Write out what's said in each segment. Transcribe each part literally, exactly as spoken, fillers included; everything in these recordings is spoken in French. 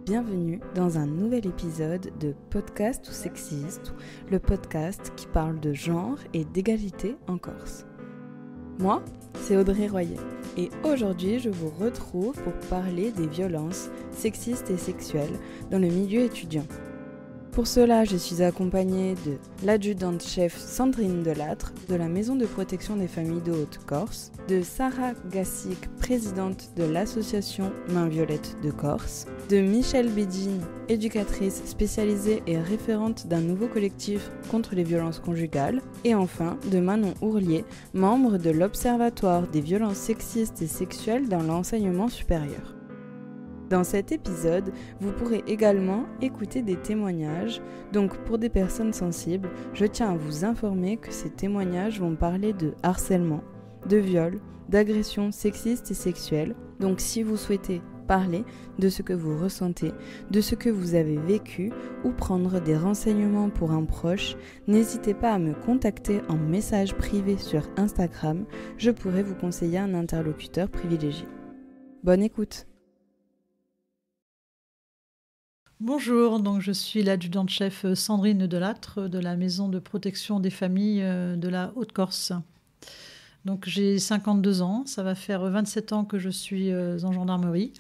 Bienvenue dans un nouvel épisode de Podcast ou Sexiste, le podcast qui parle de genre et d'égalité en Corse. Moi, c'est Audrey Royer et aujourd'hui je vous retrouve pour parler des violences sexistes et sexuelles dans le milieu étudiant. Pour cela, je suis accompagnée de l'adjudante-chef Sandrine Delattre de la Maison de protection des familles de Haute-Corse, de Sarah Gassic, présidente de l'association Main Violette de Corse, de Michèle Bédine, éducatrice spécialisée et référente d'un nouveau collectif contre les violences conjugales, et enfin de Manon Ourlier, membre de l'Observatoire des violences sexistes et sexuelles dans l'enseignement supérieur. Dans cet épisode, vous pourrez également écouter des témoignages, donc pour des personnes sensibles, je tiens à vous informer que ces témoignages vont parler de harcèlement, de viol, d'agressions sexistes et sexuelles, donc si vous souhaitez parler de ce que vous ressentez, de ce que vous avez vécu ou prendre des renseignements pour un proche, n'hésitez pas à me contacter en message privé sur Instagram, je pourrai vous conseiller un interlocuteur privilégié. Bonne écoute! Bonjour, donc je suis l'adjudante-chef Sandrine Delattre de la Maison de protection des familles de la Haute-Corse. Donc j'ai cinquante-deux ans, ça va faire vingt-sept ans que je suis en gendarmerie.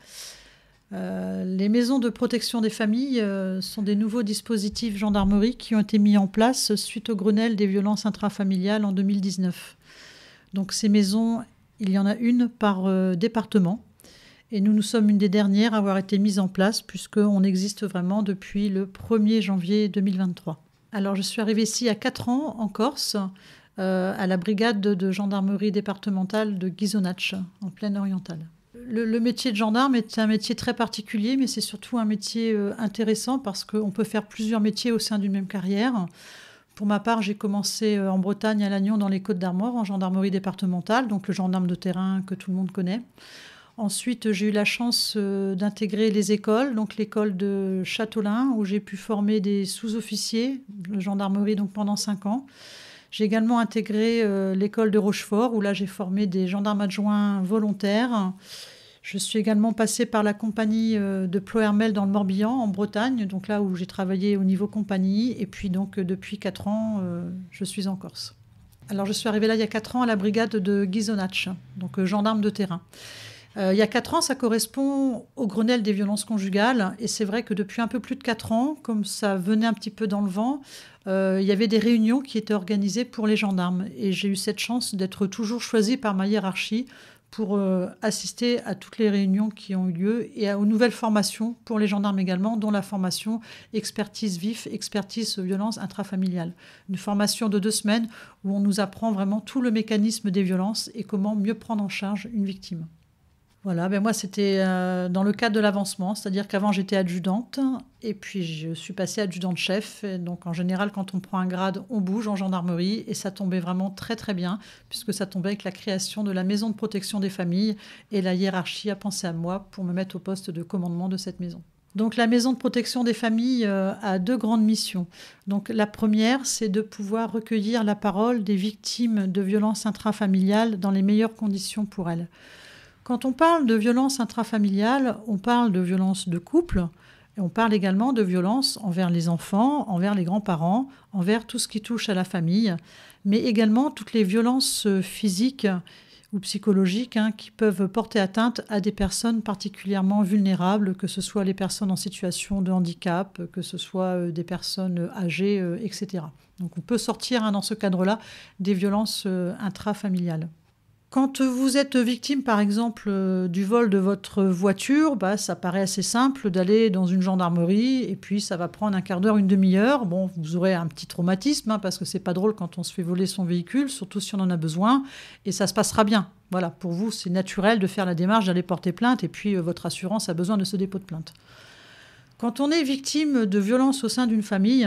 Euh, les maisons de protection des familles euh, sont des nouveaux dispositifs gendarmerie qui ont été mis en place suite au Grenelle des violences intrafamiliales en deux mille dix-neuf. Donc ces maisons, il y en a une par euh, département. Et nous, nous sommes une des dernières à avoir été mises en place puisqu'on existe vraiment depuis le premier janvier deux mille vingt-trois. Alors, je suis arrivée ici il y a quatre ans en Corse, euh, à la brigade de gendarmerie départementale de Ghisonaccia, en plaine orientale. Le, le métier de gendarme est un métier très particulier, mais c'est surtout un métier euh, intéressant parce qu'on peut faire plusieurs métiers au sein d'une même carrière. Pour ma part, j'ai commencé en Bretagne, à Lannion, dans les Côtes-d'Armor, en gendarmerie départementale, donc le gendarme de terrain que tout le monde connaît. Ensuite, j'ai eu la chance euh, d'intégrer les écoles, donc l'école de Châteaulin, où j'ai pu former des sous-officiers de gendarmerie donc pendant cinq ans. J'ai également intégré euh, l'école de Rochefort, où là j'ai formé des gendarmes adjoints volontaires. Je suis également passée par la compagnie euh, de Plohermel dans le Morbihan, en Bretagne, donc là où j'ai travaillé au niveau compagnie. Et puis donc euh, depuis quatre ans, euh, je suis en Corse. Alors je suis arrivée là il y a quatre ans à la brigade de Ghisonaccia, donc euh, gendarme de terrain. Euh, il y a quatre ans, ça correspond au Grenelle des violences conjugales. Et c'est vrai que depuis un peu plus de quatre ans, comme ça venait un petit peu dans le vent, euh, il y avait des réunions qui étaient organisées pour les gendarmes. Et j'ai eu cette chance d'être toujours choisie par ma hiérarchie pour euh, assister à toutes les réunions qui ont eu lieu et à, aux nouvelles formations pour les gendarmes également, dont la formation expertise vif, expertise violence intrafamiliale. Une formation de deux semaines où on nous apprend vraiment tout le mécanisme des violences et comment mieux prendre en charge une victime. Voilà, ben moi c'était euh, dans le cadre de l'avancement, c'est-à-dire qu'avant j'étais adjudante et puis je suis passée adjudante-chef. Et donc en général, quand on prend un grade, on bouge en gendarmerie et ça tombait vraiment très très bien puisque ça tombait avec la création de la maison de protection des familles et la hiérarchie a pensé à moi pour me mettre au poste de commandement de cette maison. Donc la maison de protection des familles euh, a deux grandes missions. Donc la première, c'est de pouvoir recueillir la parole des victimes de violences intrafamiliales dans les meilleures conditions pour elles. Quand on parle de violence intrafamiliale, on parle de violence de couple et on parle également de violence envers les enfants, envers les grands-parents, envers tout ce qui touche à la famille, mais également toutes les violences physiques ou psychologiques hein, qui peuvent porter atteinte à des personnes particulièrement vulnérables, que ce soit les personnes en situation de handicap, que ce soit des personnes âgées, et cetera. Donc on peut sortir hein, dans ce cadre-là des violences intrafamiliales. Quand vous êtes victime, par exemple, euh, du vol de votre voiture, bah, ça paraît assez simple d'aller dans une gendarmerie et puis ça va prendre un quart d'heure, une demi-heure. Bon, vous aurez un petit traumatisme hein, parce que c'est pas drôle quand on se fait voler son véhicule, surtout si on en a besoin, et ça se passera bien. Voilà, pour vous, c'est naturel de faire la démarche d'aller porter plainte et puis euh, votre assurance a besoin de ce dépôt de plainte. Quand on est victime de violences au sein d'une famille,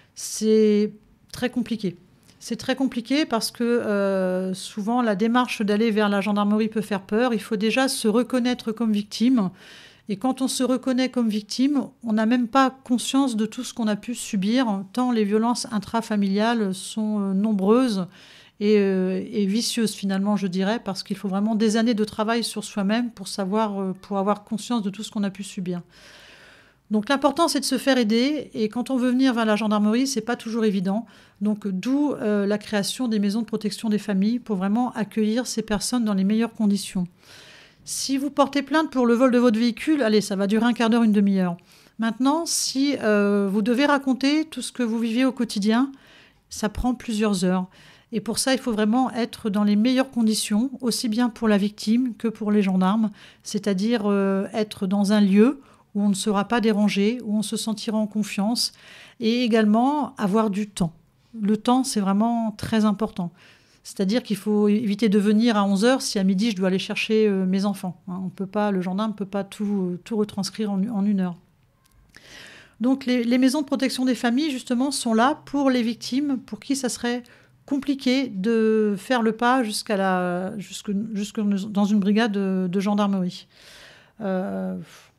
c'est très compliqué. C'est très compliqué parce que euh, souvent la démarche d'aller vers la gendarmerie peut faire peur. Il faut déjà se reconnaître comme victime. Et quand on se reconnaît comme victime, on n'a même pas conscience de tout ce qu'on a pu subir, tant les violences intrafamiliales sont euh, nombreuses et, euh, et vicieuses finalement, je dirais, parce qu'il faut vraiment des années de travail sur soi-même pour savoir, euh, pour avoir conscience de tout ce qu'on a pu subir. Donc l'important, c'est de se faire aider. Et quand on veut venir vers la gendarmerie, c'est pas toujours évident. Donc d'où euh, la création des maisons de protection des familles pour vraiment accueillir ces personnes dans les meilleures conditions. Si vous portez plainte pour le vol de votre véhicule, allez, ça va durer un quart d'heure, une demi-heure. Maintenant, si euh, vous devez raconter tout ce que vous vivez au quotidien, ça prend plusieurs heures. Et pour ça, il faut vraiment être dans les meilleures conditions, aussi bien pour la victime que pour les gendarmes, c'est-à-dire euh, être dans un lieu où on ne sera pas dérangé, où on se sentira en confiance, et également avoir du temps. Le temps, c'est vraiment très important. C'est-à-dire qu'il faut éviter de venir à onze heures si à midi je dois aller chercher euh, mes enfants. Hein, on peut pas, le gendarme ne peut pas tout, tout retranscrire en, en une heure. Donc les, les maisons de protection des familles, justement, sont là pour les victimes, pour qui ça serait compliqué de faire le pas jusqu'à la, jusque, jusque dans une brigade de, de gendarmerie. Euh,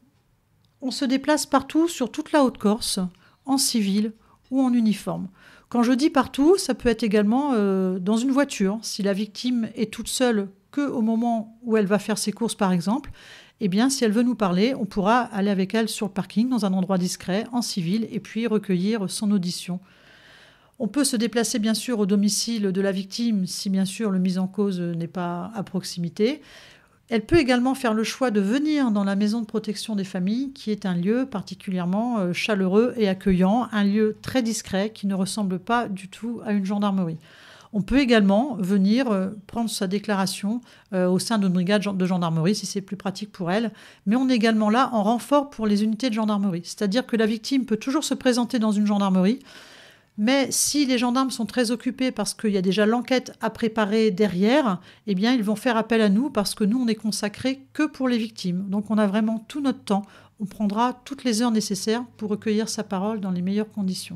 on se déplace partout sur toute la Haute-Corse, en civil ou en uniforme. Quand je dis partout, ça peut être également euh, dans une voiture. Si la victime est toute seule qu'au moment où elle va faire ses courses, par exemple, eh bien, si elle veut nous parler, on pourra aller avec elle sur le parking, dans un endroit discret, en civil, et puis recueillir son audition. On peut se déplacer, bien sûr, au domicile de la victime, si, bien sûr, le mis en cause n'est pas à proximité. Elle peut également faire le choix de venir dans la maison de protection des familles, qui est un lieu particulièrement chaleureux et accueillant, un lieu très discret qui ne ressemble pas du tout à une gendarmerie. On peut également venir prendre sa déclaration au sein d'une brigade de gendarmerie, si c'est plus pratique pour elle, mais on est également là en renfort pour les unités de gendarmerie. C'est-à-dire que la victime peut toujours se présenter dans une gendarmerie, mais si les gendarmes sont très occupés parce qu'il y a déjà l'enquête à préparer derrière, eh bien, ils vont faire appel à nous parce que nous, on n'est consacrés que pour les victimes. Donc, on a vraiment tout notre temps. On prendra toutes les heures nécessaires pour recueillir sa parole dans les meilleures conditions.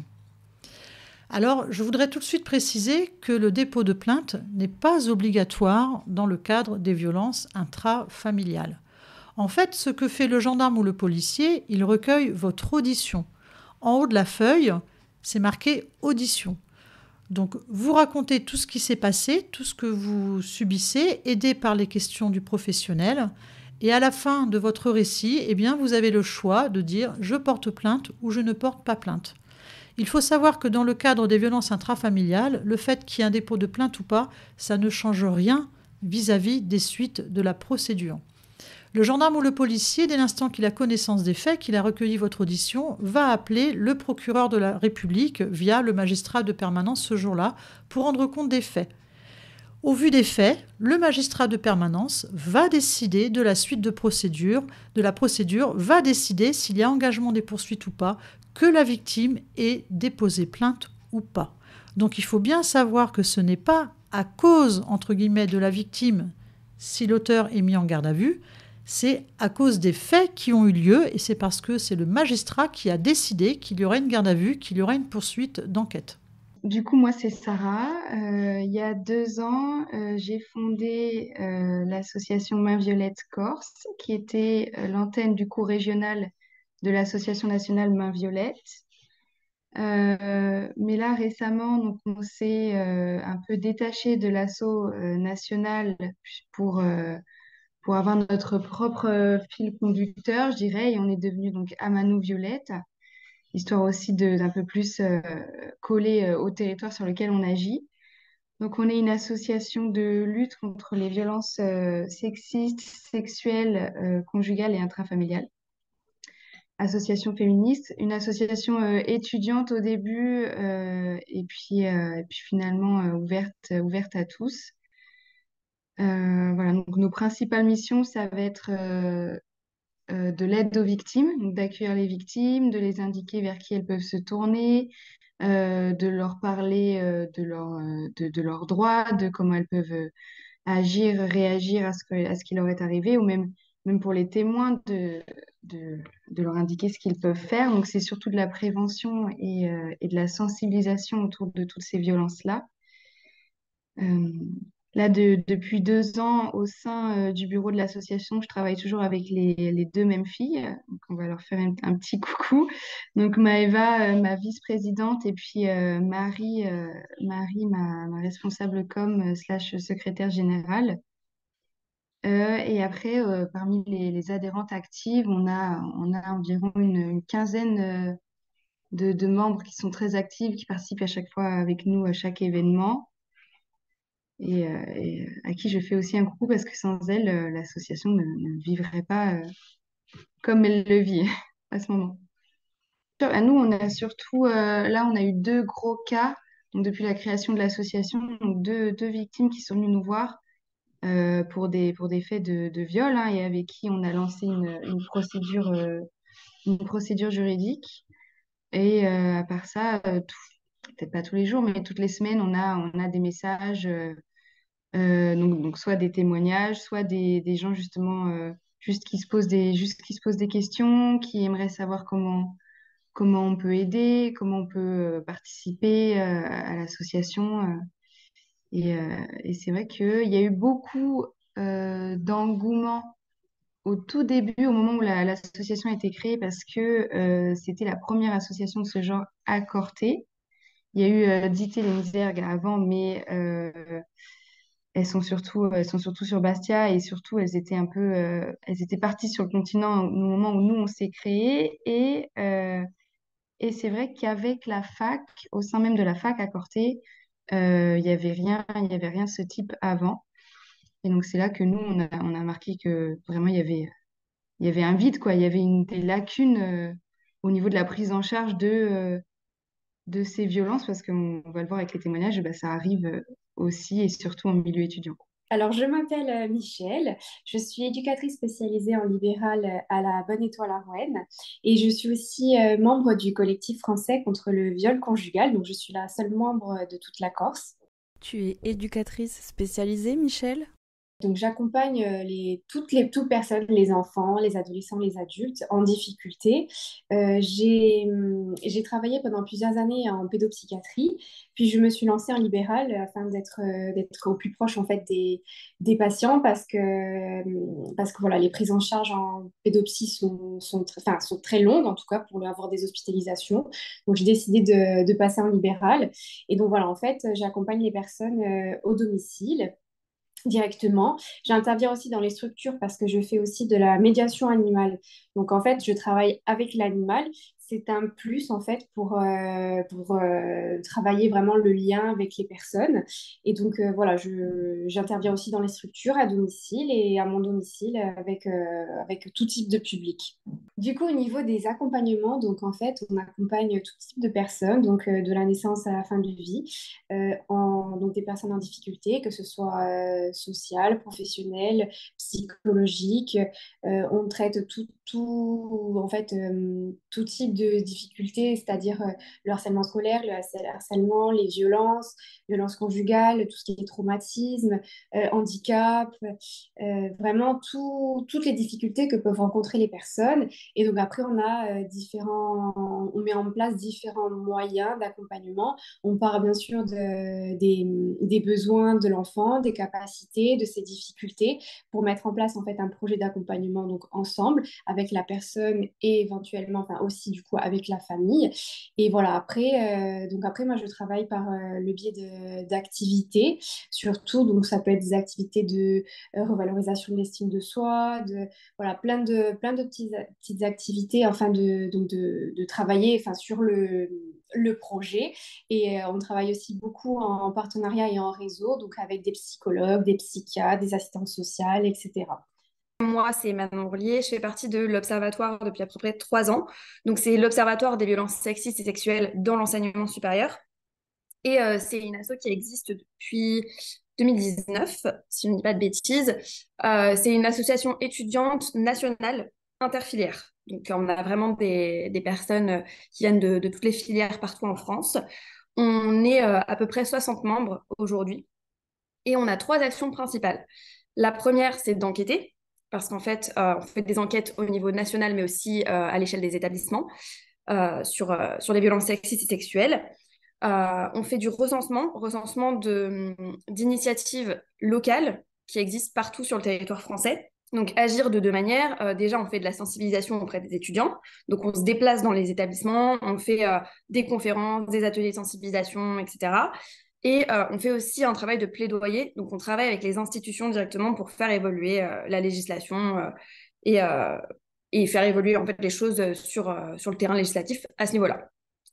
Alors, je voudrais tout de suite préciser que le dépôt de plainte n'est pas obligatoire dans le cadre des violences intrafamiliales. En fait, ce que fait le gendarme ou le policier, il recueille votre audition. En haut de la feuille, c'est marqué « audition ». Donc, vous racontez tout ce qui s'est passé, tout ce que vous subissez, aidé par les questions du professionnel. Et à la fin de votre récit, eh bien, vous avez le choix de dire « je porte plainte » ou « je ne porte pas plainte ». Il faut savoir que dans le cadre des violences intrafamiliales, le fait qu'il y ait un dépôt de plainte ou pas, ça ne change rien vis-à-vis des suites de la procédure. Le gendarme ou le policier, dès l'instant qu'il a connaissance des faits, qu'il a recueilli votre audition, va appeler le procureur de la République via le magistrat de permanence ce jour-là pour rendre compte des faits. Au vu des faits, le magistrat de permanence va décider de la suite de procédure, de la procédure, va décider s'il y a engagement des poursuites ou pas, que la victime ait déposé plainte ou pas. Donc il faut bien savoir que ce n'est pas à cause, entre guillemets, de la victime si l'auteur est mis en garde à vue, c'est à cause des faits qui ont eu lieu et c'est parce que c'est le magistrat qui a décidé qu'il y aurait une garde à vue, qu'il y aurait une poursuite d'enquête. Du coup, moi, c'est Sarah. Euh, il y a deux ans, euh, j'ai fondé euh, l'association Main Violette Corse, qui était euh, l'antenne du cours régional de l'association nationale Main Violette. Euh, mais là, récemment, donc, on s'est euh, un peu détaché de l'assaut euh, national pour, euh, pour avoir notre propre euh, fil conducteur, je dirais, et on est devenu donc Amanou Violette, histoire aussi de- d'un peu plus euh, coller euh, au territoire sur lequel on agit. Donc, on est une association de lutte contre les violences euh, sexistes, sexuelles, euh, conjugales et intrafamiliales. Association féministe, une association euh, étudiante au début euh, et puis, euh, et puis finalement euh, ouverte, ouverte à tous. Euh, voilà, donc nos principales missions, ça va être euh, euh, de l'aide aux victimes, donc d'accueillir les victimes, de les indiquer vers qui elles peuvent se tourner, euh, de leur parler euh, de, leur, euh, de, de leurs droits, de comment elles peuvent euh, agir, réagir à ce que, à ce qui leur est arrivé, ou même, même pour les témoins, de, de, de leur indiquer ce qu'ils peuvent faire. Donc c'est surtout de la prévention et, euh, et de la sensibilisation autour de toutes ces violences-là. Euh, Là, de- depuis deux ans, au sein euh, du bureau de l'association, je travaille toujours avec les, les deux mêmes filles. Donc, on va leur faire un, un petit coucou. Donc, Maëva, euh, ma vice-présidente, et puis euh, Marie, euh, Marie ma, ma responsable com euh, slash secrétaire générale. Euh, et après, euh, parmi les, les adhérentes actives, on a, on a environ une, une quinzaine euh, de, de membres qui sont très actifs, qui participent à chaque fois avec nous à chaque événement et, euh, et à qui je fais aussi un coucou parce que sans elles, euh, l'association ne, ne vivrait pas euh, comme elle le vit à ce moment. À nous, on a surtout, euh, là, on a eu deux gros cas, donc depuis la création de l'association, donc deux, deux victimes qui sont venues nous voir euh, pour des, pour des faits de, de viol, hein, et avec qui on a lancé une, une procédure, euh, une procédure juridique. Et euh, à part ça, euh, tout- peut-être pas tous les jours, mais toutes les semaines, on a, on a des messages, euh, euh, donc, donc soit des témoignages, soit des, des gens justement euh, juste qui se posent des, juste qui se posent des questions, qui aimeraient savoir comment comment on peut aider, comment on peut euh, participer euh, à l'association. euh. Et, euh, et c'est vrai qu'il y a eu beaucoup euh, d'engouement au tout début, au moment où la- l'association a été créée, parce que euh, c'était la première association de ce genre à Corté. Il y a eu euh, Dité Lenzerg avant, mais euh, elles sont surtout, elles sont surtout sur Bastia et surtout elles étaient un peu, euh, elles étaient parties sur le continent au moment où nous on s'est créés et euh, Et c'est vrai qu'avec la fac, au sein même de la fac à Corté, euh, il n'y avait rien, il y avait rien de ce type avant. Et donc c'est là que nous, on a, on a marqué que vraiment il y avait, il y avait un vide, quoi. Il y avait une, des lacunes euh, au niveau de la prise en charge de, euh, de ces violences, parce qu'on on va le voir avec les témoignages, bah, ça arrive euh, aussi et surtout en milieu étudiant. Alors, je m'appelle euh, Michel, je suis éducatrice spécialisée en libéral euh, à la Bonne Étoile à Rouen et je suis aussi euh, membre du collectif français contre le viol conjugal, donc je suis la seule membre de toute la Corse. Tu es éducatrice spécialisée, Michel? Donc, j'accompagne euh, les, toutes les toutes personnes, les enfants, les adolescents, les adultes en difficulté. Euh, j'ai, hum, j'ai travaillé pendant plusieurs années en pédopsychiatrie, puis je me suis lancée en libéral afin d'être euh, d'être au plus proche en fait des, des patients parce que, hum, parce que voilà, les prises en charge en pédopsie sont, sont, tr- enfin, sont très longues, en tout cas pour avoir des hospitalisations. Donc, j'ai décidé de, de passer en libéral. Et donc, voilà, en fait, j'accompagne les personnes euh, au domicile directement. J'interviens aussi dans les structures parce que je fais aussi de la médiation animale. Donc en fait, je travaille avec l'animal. C'est un plus en fait pour, euh, pour euh, travailler vraiment le lien avec les personnes. Et donc euh, voilà, je, j'interviens aussi dans les structures à domicile et à mon domicile avec, euh, avec tout type de public. Du coup, au niveau des accompagnements, donc en fait, on accompagne tout type de personnes, donc euh, de la naissance à la fin de vie, euh, en, donc des personnes en difficulté, que ce soit euh, sociales, professionnelles, psychologiques. Euh, on traite tout, tout, en fait, euh, tout type de difficultés, c'est-à-dire euh, le harcèlement scolaire, le harcèlement, les violences, violences conjugales, tout ce qui est traumatisme, euh, handicap, euh, vraiment tout, toutes les difficultés que peuvent rencontrer les personnes. Et donc après, on a euh, différents, on met en place différents moyens d'accompagnement. On part bien sûr de, des, des besoins de l'enfant, des capacités, de ses difficultés, pour mettre en place en fait un projet d'accompagnement donc ensemble avec la personne et éventuellement, enfin aussi du coup avec la famille. Et voilà, après, euh, donc après moi je travaille par euh, le biais de, d'activités, surtout donc ça peut être des activités de euh, revalorisation de l'estime de soi, de voilà plein de plein de petites, petites activités afin de donc de, de travailler enfin sur le le projet. Et euh, on travaille aussi beaucoup en, en partenariat et en réseau, donc avec des psychologues, des psychiatres, des assistantes sociales, et cetera. Moi, c'est Manon Roulier. Je fais partie de l'Observatoire depuis à peu près trois ans. Donc, c'est l'Observatoire des violences sexistes et sexuelles dans l'enseignement supérieur. Et euh, c'est une asso qui existe depuis deux mille dix-neuf, si je ne dis pas de bêtises. Euh, c'est une association étudiante nationale interfilière. Donc, on a vraiment des, des personnes qui viennent de, de toutes les filières partout en France. On est euh, à peu près soixante membres aujourd'hui et on a trois actions principales. La première, c'est d'enquêter, parce qu'en fait, euh, on fait des enquêtes au niveau national, mais aussi euh, à l'échelle des établissements euh, sur, euh, sur les violences sexistes et sexuelles. Euh, on fait du recensement, recensement de, d'initiatives locales qui existent partout sur le territoire français. Donc, agir de deux manières. Euh, déjà, on fait de la sensibilisation auprès des étudiants. Donc, on se déplace dans les établissements, on fait euh, des conférences, des ateliers de sensibilisation, et cetera. Et euh, on fait aussi un travail de plaidoyer. Donc, on travaille avec les institutions directement pour faire évoluer euh, la législation euh, et, euh, et faire évoluer en fait les choses sur, euh, sur le terrain législatif à ce niveau-là.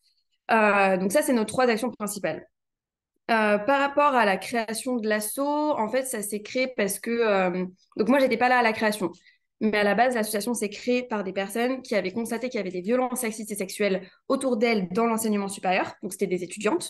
Euh, donc ça, c'est nos trois actions principales. Euh, par rapport à la création de l'asso, en fait, ça s'est créé parce que... euh, donc moi, j'étais pas là à la création. Mais à la base, l'association s'est créée par des personnes qui avaient constaté qu'il y avait des violences sexistes et sexuelles autour d'elles dans l'enseignement supérieur. Donc c'était des étudiantes.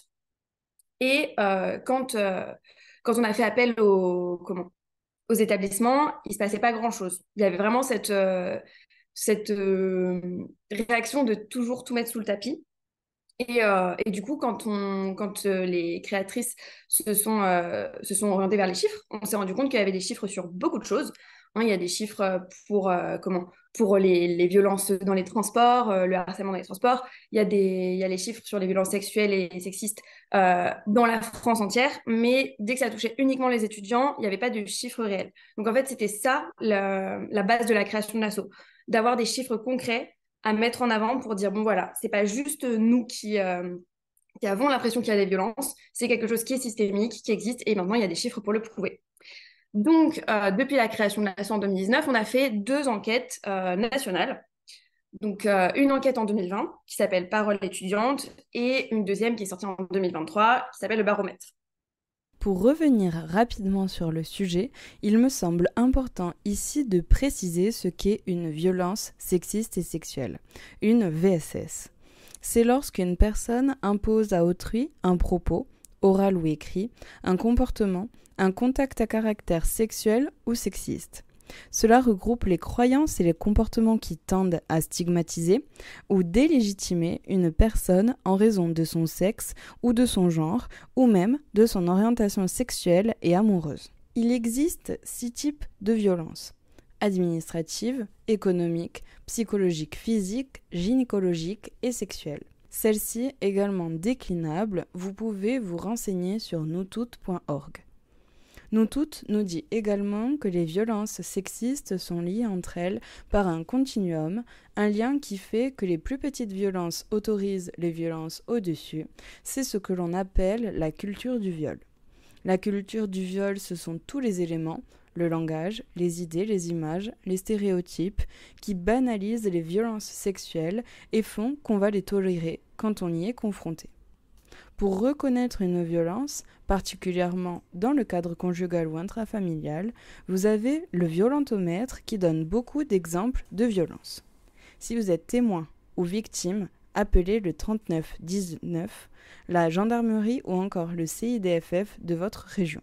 Et euh, quand, euh, quand on a fait appel aux, comment, aux établissements, il ne se passait pas grand-chose. Il y avait vraiment cette, euh, cette euh, réaction de toujours tout mettre sous le tapis. Et, euh, et du coup, quand, on, quand euh, les créatrices se sont, euh, se sont orientées vers les chiffres, on s'est rendu compte qu'il y avait des chiffres sur beaucoup de choses. Hein, il y a des chiffres pour, euh, comment, pour les, les violences dans les transports, euh, le harcèlement dans les transports. Il y a des, il y a les chiffres sur les violences sexuelles et sexistes euh, dans la France entière. Mais dès que ça touchait uniquement les étudiants, il n'y avait pas de chiffres réels. Donc en fait, c'était ça la, la base de la création de l'asso, d'avoir des chiffres concrets à mettre en avant pour dire, bon voilà, c'est pas juste nous qui, euh, qui avons l'impression qu'il y a des violences, c'est quelque chose qui est systémique, qui existe, et maintenant il y a des chiffres pour le prouver. Donc, euh, depuis la création de l'asso en deux mille dix-neuf, on a fait deux enquêtes euh, nationales. Donc, euh, une enquête en deux mille vingt qui s'appelle Parole étudiante et une deuxième qui est sortie en deux mille vingt-trois qui s'appelle Le Baromètre. Pour revenir rapidement sur le sujet, il me semble important ici de préciser ce qu'est une violence sexiste et sexuelle, une V S S. C'est lorsqu'une personne impose à autrui un propos, oral ou écrit, un comportement, un contact à caractère sexuel ou sexiste. Cela regroupe les croyances et les comportements qui tendent à stigmatiser ou délégitimer une personne en raison de son sexe ou de son genre ou même de son orientation sexuelle et amoureuse. Il existe six types de violences: administratives, économiques, psychologiques, physiques, gynécologiques et sexuelles. Celles-ci également déclinables, vous pouvez vous renseigner sur nous toutes point org. Nous toutes nous dit également que les violences sexistes sont liées entre elles par un continuum, un lien qui fait que les plus petites violences autorisent les violences au-dessus. C'est ce que l'on appelle la culture du viol. La culture du viol, ce sont tous les éléments, le langage, les idées, les images, les stéréotypes, qui banalisent les violences sexuelles et font qu'on va les tolérer quand on y est confronté. Pour reconnaître une violence, particulièrement dans le cadre conjugal ou intrafamilial, vous avez le violentomètre qui donne beaucoup d'exemples de violences. Si vous êtes témoin ou victime, appelez le trente-neuf dix-neuf, la gendarmerie ou encore le C I D F F de votre région.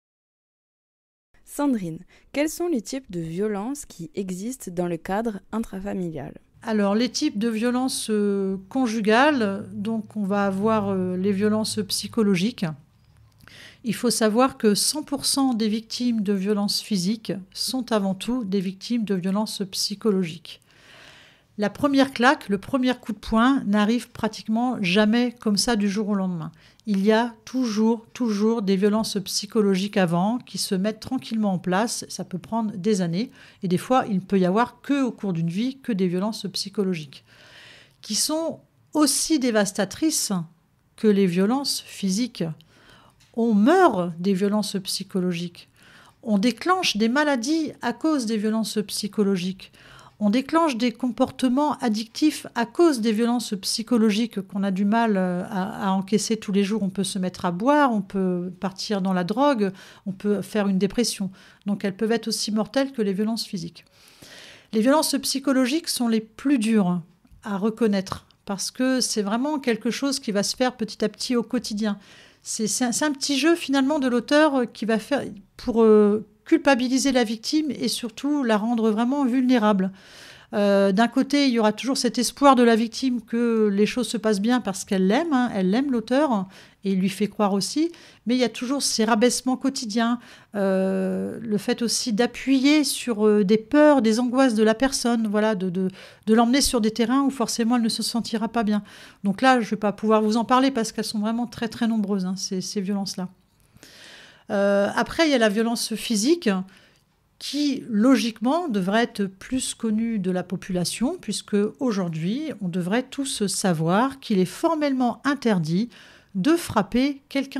Sandrine, quels sont les types de violences qui existent dans le cadre intrafamilial ? Alors, les types de violences euh, conjugales, donc on va avoir euh, les violences psychologiques. Il faut savoir que cent pour cent des victimes de violences physiques sont avant tout des victimes de violences psychologiques. La première claque, le premier coup de poing n'arrive pratiquement jamais comme ça du jour au lendemain. Il y a toujours, toujours des violences psychologiques avant qui se mettent tranquillement en place. Ça peut prendre des années. Et des fois, il ne peut y avoir qu'au cours d'une vie que des violences psychologiques qui sont aussi dévastatrices que les violences physiques. On meurt des violences psychologiques. On déclenche des maladies à cause des violences psychologiques. On déclenche des comportements addictifs à cause des violences psychologiques qu'on a du mal à, à encaisser tous les jours. On peut se mettre à boire, on peut partir dans la drogue, on peut faire une dépression. Donc elles peuvent être aussi mortelles que les violences physiques. Les violences psychologiques sont les plus dures à reconnaître parce que c'est vraiment quelque chose qui va se faire petit à petit au quotidien. C'est, c'est, un, c'est un petit jeu finalement de l'auteur qui va faire pour euh, culpabiliser la victime et surtout la rendre vraiment vulnérable. Euh, d'un côté, il y aura toujours cet espoir de la victime que les choses se passent bien parce qu'elle l'aime, hein, elle l'aime l'auteur, et il lui fait croire aussi, mais il y a toujours ces rabaissements quotidiens, euh, le fait aussi d'appuyer sur euh, des peurs, des angoisses de la personne, voilà, de, de, de l'emmener sur des terrains où forcément elle ne se sentira pas bien. Donc là, je ne vais pas pouvoir vous en parler parce qu'elles sont vraiment très très nombreuses, hein, ces, ces violences-là. Euh, après, il y a la violence physique, qui, logiquement, devrait être plus connue de la population, puisque aujourd'hui, on devrait tous savoir qu'il est formellement interdit de frapper quelqu'un.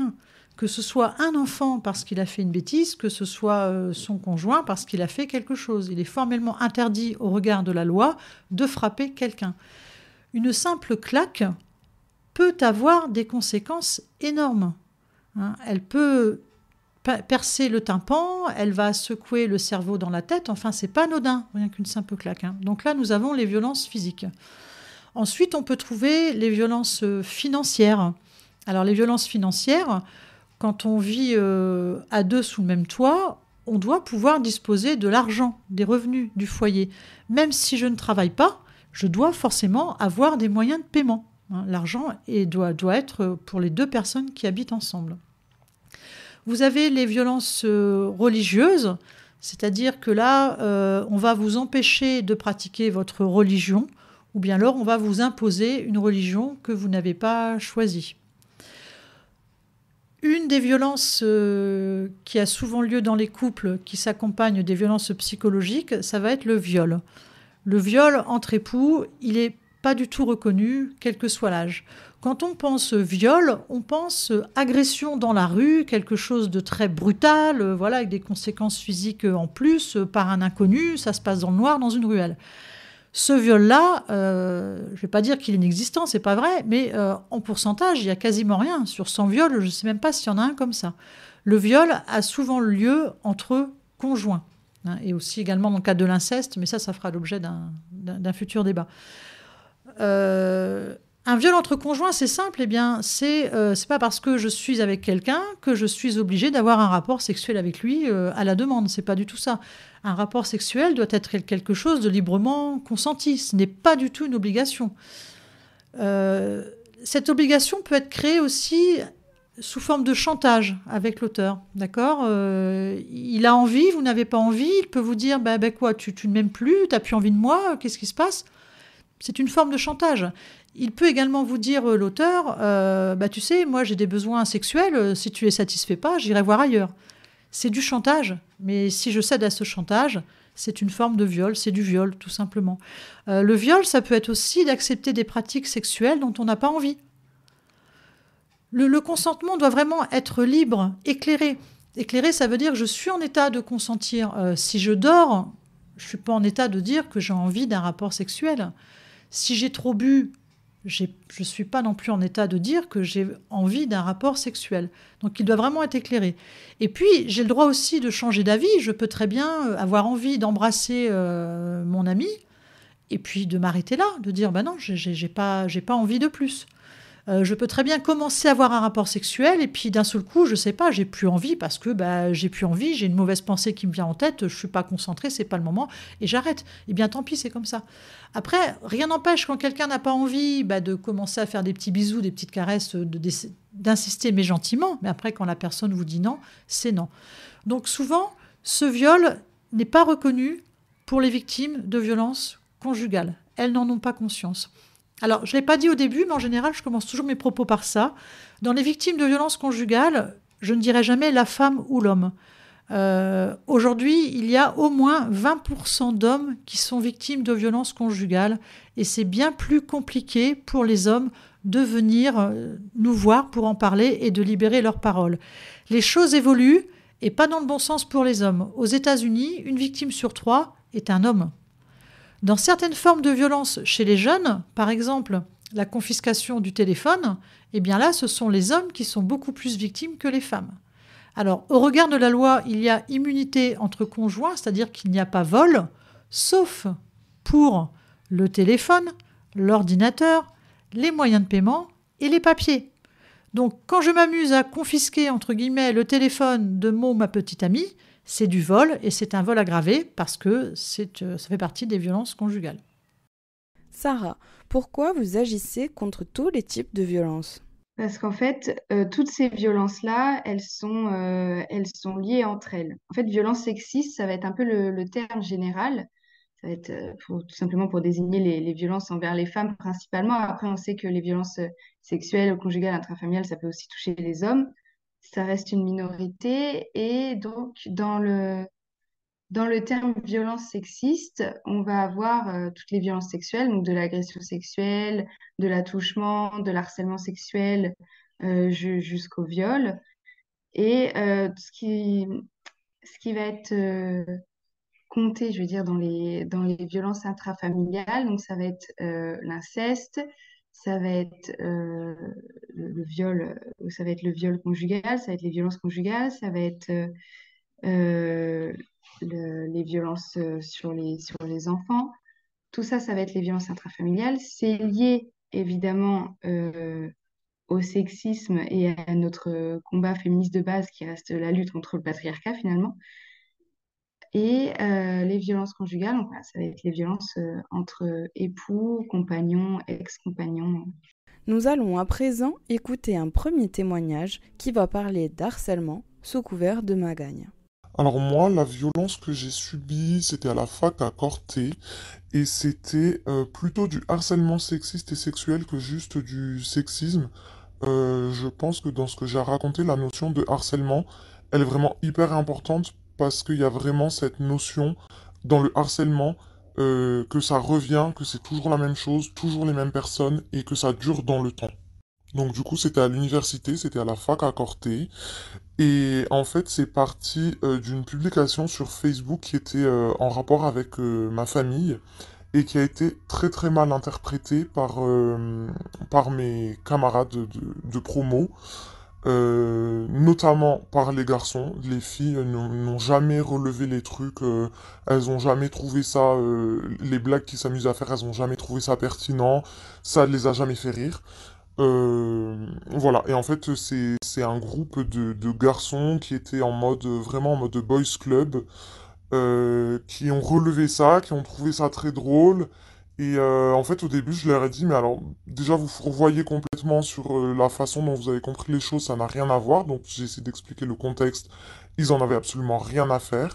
que ce soit un enfant parce qu'il a fait une bêtise, que ce soit euh, son conjoint parce qu'il a fait quelque chose. Il est formellement interdit au regard de la loi de frapper quelqu'un. Une simple claque peut avoir des conséquences énormes. Hein. Elle peut percer le tympan, elle va secouer le cerveau dans la tête, enfin c'est pas anodin, rien qu'une simple claque. Hein. Donc là nous avons les violences physiques. Ensuite on peut trouver les violences financières. Alors les violences financières, quand on vit euh, à deux sous le même toit, on doit pouvoir disposer de l'argent, des revenus du foyer. Même si je ne travaille pas, je dois forcément avoir des moyens de paiement. Hein. L'argent est, doit, doit être pour les deux personnes qui habitent ensemble. Vous avez les violences euh, religieuses, c'est-à-dire que là, euh, on va vous empêcher de pratiquer votre religion, ou bien alors on va vous imposer une religion que vous n'avez pas choisie. Une des violences euh, qui a souvent lieu dans les couples, qui s'accompagnent des violences psychologiques, ça va être le viol. Le viol entre époux, il n'est pas du tout reconnu, quel que soit l'âge. Quand on pense viol, on pense agression dans la rue, quelque chose de très brutal, euh, voilà, avec des conséquences physiques en plus, euh, par un inconnu, ça se passe dans le noir, dans une ruelle. Ce viol-là, euh, je ne vais pas dire qu'il est inexistant, c'est pas vrai, mais euh, en pourcentage, il y a quasiment rien. Sur cent viols, je ne sais même pas s'il y en a un comme ça. Le viol a souvent lieu entre conjoints, hein, et aussi également dans le cas de l'inceste, mais ça, ça fera l'objet d'un, d'un, d'un futur débat. Euh, un viol entre conjoints, c'est simple, eh bien, c'est, euh, c'est pas parce que je suis avec quelqu'un que je suis obligée d'avoir un rapport sexuel avec lui euh, à la demande. C'est pas du tout ça. Un rapport sexuel doit être quelque chose de librement consenti. Ce n'est pas du tout une obligation. Euh, cette obligation peut être créée aussi sous forme de chantage avec l'auteur. D'accord ? euh, Il a envie, vous n'avez pas envie. Il peut vous dire bah, bah quoi, tu, tu ne m'aimes plus, tu n'as plus envie de moi, qu'est-ce qui se passe ? C'est une forme de chantage. Il peut également vous dire, euh, l'auteur, euh, bah, tu sais, moi j'ai des besoins sexuels, si tu les satisfais pas, j'irai voir ailleurs. C'est du chantage, mais si je cède à ce chantage, c'est une forme de viol, c'est du viol, tout simplement. Euh, le viol, ça peut être aussi d'accepter des pratiques sexuelles dont on n'a pas envie. Le, le consentement doit vraiment être libre, éclairé. Éclairé, ça veut dire que je suis en état de consentir. Euh, si je dors, je ne suis pas en état de dire que j'ai envie d'un rapport sexuel. Si j'ai trop bu, j'ai, je ne suis pas non plus en état de dire que j'ai envie d'un rapport sexuel. Donc il doit vraiment être éclairé. Et puis, j'ai le droit aussi de changer d'avis. Je peux très bien avoir envie d'embrasser euh, mon ami et puis de m'arrêter là, de dire bah non, j'ai, j'ai, pas, j'ai pas envie de plus. Euh, je peux très bien commencer à avoir un rapport sexuel et puis d'un seul coup, je sais pas, j'ai plus envie parce que bah, j'ai plus envie, j'ai une mauvaise pensée qui me vient en tête, je suis pas concentrée, c'est pas le moment et j'arrête. Eh bien tant pis, c'est comme ça. Après, rien n'empêche quand quelqu'un n'a pas envie bah, de commencer à faire des petits bisous, des petites caresses, de, de, d'insister mais gentiment. Mais après, quand la personne vous dit non, c'est non. Donc souvent, ce viol n'est pas reconnu pour les victimes de violences conjugales. Elles n'en ont pas conscience. Alors, je ne l'ai pas dit au début, mais en général, je commence toujours mes propos par ça. Dans les victimes de violences conjugales, je ne dirai jamais la femme ou l'homme. Euh, aujourd'hui, il y a au moins vingt pour cent d'hommes qui sont victimes de violences conjugales et c'est bien plus compliqué pour les hommes de venir nous voir pour en parler et de libérer leur parole. Les choses évoluent et pas dans le bon sens pour les hommes. Aux États-Unis, une victime sur trois est un homme. Dans certaines formes de violence chez les jeunes, par exemple la confiscation du téléphone, eh bien là, ce sont les hommes qui sont beaucoup plus victimes que les femmes. Alors, au regard de la loi, il y a immunité entre conjoints, c'est-à-dire qu'il n'y a pas vol, sauf pour le téléphone, l'ordinateur, les moyens de paiement et les papiers. Donc, quand je m'amuse à confisquer, entre guillemets, le téléphone de mon ma petite amie, c'est du vol et c'est un vol aggravé parce que c'est, euh, ça fait partie des violences conjugales. Sarah, pourquoi vous agissez contre tous les types de violences ? Parce qu'en fait, euh, toutes ces violences-là, elles sont, euh, elles sont liées entre elles. En fait, violence sexiste, ça va être un peu le, le terme général. Ça va être euh, pour- tout simplement pour désigner les, les violences envers les femmes principalement. Après, on sait que les violences euh, sexuelles, conjugales, intrafamiliales, ça peut aussi toucher les hommes. Ça reste une minorité. Et donc, dans le, dans le terme violence sexiste, on va avoir euh, toutes les violences sexuelles, donc de l'agression sexuelle, de l'attouchement, de l'harcèlement sexuel euh, ju- jusqu'au viol. Et euh, ce qui, ce qui va être euh, compté, je veux dire, dans les, dans les violences intrafamiliales, donc ça va être euh, l'inceste, ça va être euh, le, le viol, euh, ça va être le viol conjugal, ça va être les violences conjugales, ça va être euh, euh, le- les violences euh, sur les, sur les enfants. Tout ça, ça va être les violences intrafamiliales. C'est lié évidemment euh, au sexisme et à notre combat féministe de base qui reste la lutte contre le patriarcat finalement. Et euh, les violences conjugales, donc, voilà, ça va être les violences euh, entre époux, compagnons, ex-compagnons. Nous allons à présent écouter un premier témoignage qui va parler d'harcèlement sous couvert de magagne. Alors moi, la violence que j'ai subie, c'était à la fac à Corté, et c'était euh, plutôt du harcèlement sexiste et sexuel que juste du sexisme. Euh, je pense que dans ce que j'ai raconté, la notion de harcèlement, elle est vraiment hyper importante parce qu'il y a vraiment cette notion dans le harcèlement euh, que ça revient, que c'est toujours la même chose, toujours les mêmes personnes et que ça dure dans le temps. Donc du coup, c'était à l'université, c'était à la fac à Corté. Et en fait, c'est parti euh, d'une publication sur Facebook qui était euh, en rapport avec euh, ma famille et qui a été très très mal interprétée par, euh, par mes camarades de, de promo, euh, notamment par les garçons. Les filles euh, n'ont n'ont jamais relevé les trucs, euh, elles ont jamais trouvé ça, euh, les blagues qu'ils s'amusent à faire, elles ont jamais trouvé ça pertinent, ça les a jamais fait rire. Euh, voilà, et en fait, c'est, c'est un groupe de, de garçons qui étaient en mode, vraiment en mode boys club, euh, qui ont relevé ça, qui ont trouvé ça très drôle. Et euh, en fait, au début, je leur ai dit, mais alors, déjà, vous revoyez complètement sur euh, la façon dont vous avez compris les choses, ça n'a rien à voir. Donc, j'ai essayé d'expliquer le contexte. Ils en avaient absolument rien à faire.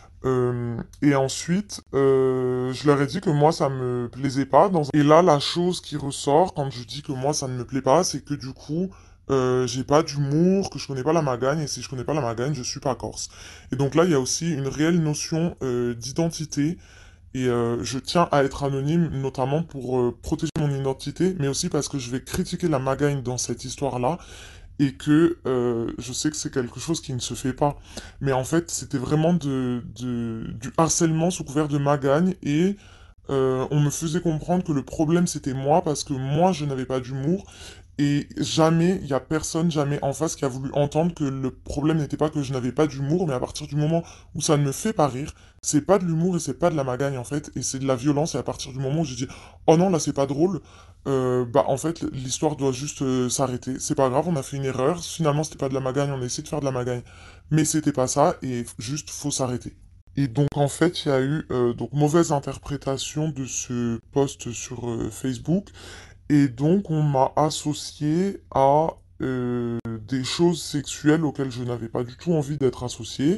Euh, et ensuite, euh, je leur ai dit que moi, ça me plaisait pas. Dans... Et là, la chose qui ressort quand je dis que moi, ça ne me plaît pas, c'est que du coup, euh, j'ai pas d'humour, que je connais pas la Magagne, et si je connais pas la Magagne, je suis pas corse. Et donc là, il y a aussi une réelle notion euh, d'identité, et euh, je tiens à être anonyme, notamment pour euh, protéger mon identité, mais aussi parce que je vais critiquer la Magagne dans cette histoire-là, et que euh, je sais que c'est quelque chose qui ne se fait pas. Mais en fait, c'était vraiment de, de- du harcèlement sous couvert de magagne et euh, on me faisait comprendre que le problème c'était moi parce que moi je n'avais pas d'humour et jamais, il y a personne jamais en face qui a voulu entendre que le problème n'était pas que je n'avais pas d'humour, mais à partir du moment où ça ne me fait pas rire, c'est pas de l'humour et c'est pas de la magagne en fait, et c'est de la violence. Et à partir du moment où j'ai dit, oh non, là c'est pas drôle, euh, bah en fait l'histoire doit juste euh, s'arrêter. C'est pas grave, on a fait une erreur. Finalement c'était pas de la magagne, on a essayé de faire de la magagne, mais c'était pas ça et juste faut s'arrêter. Et donc en fait il y a eu euh, donc mauvaise interprétation de ce post sur euh, Facebook. Et donc, on m'a associé à euh, des choses sexuelles auxquelles je n'avais pas du tout envie d'être associé.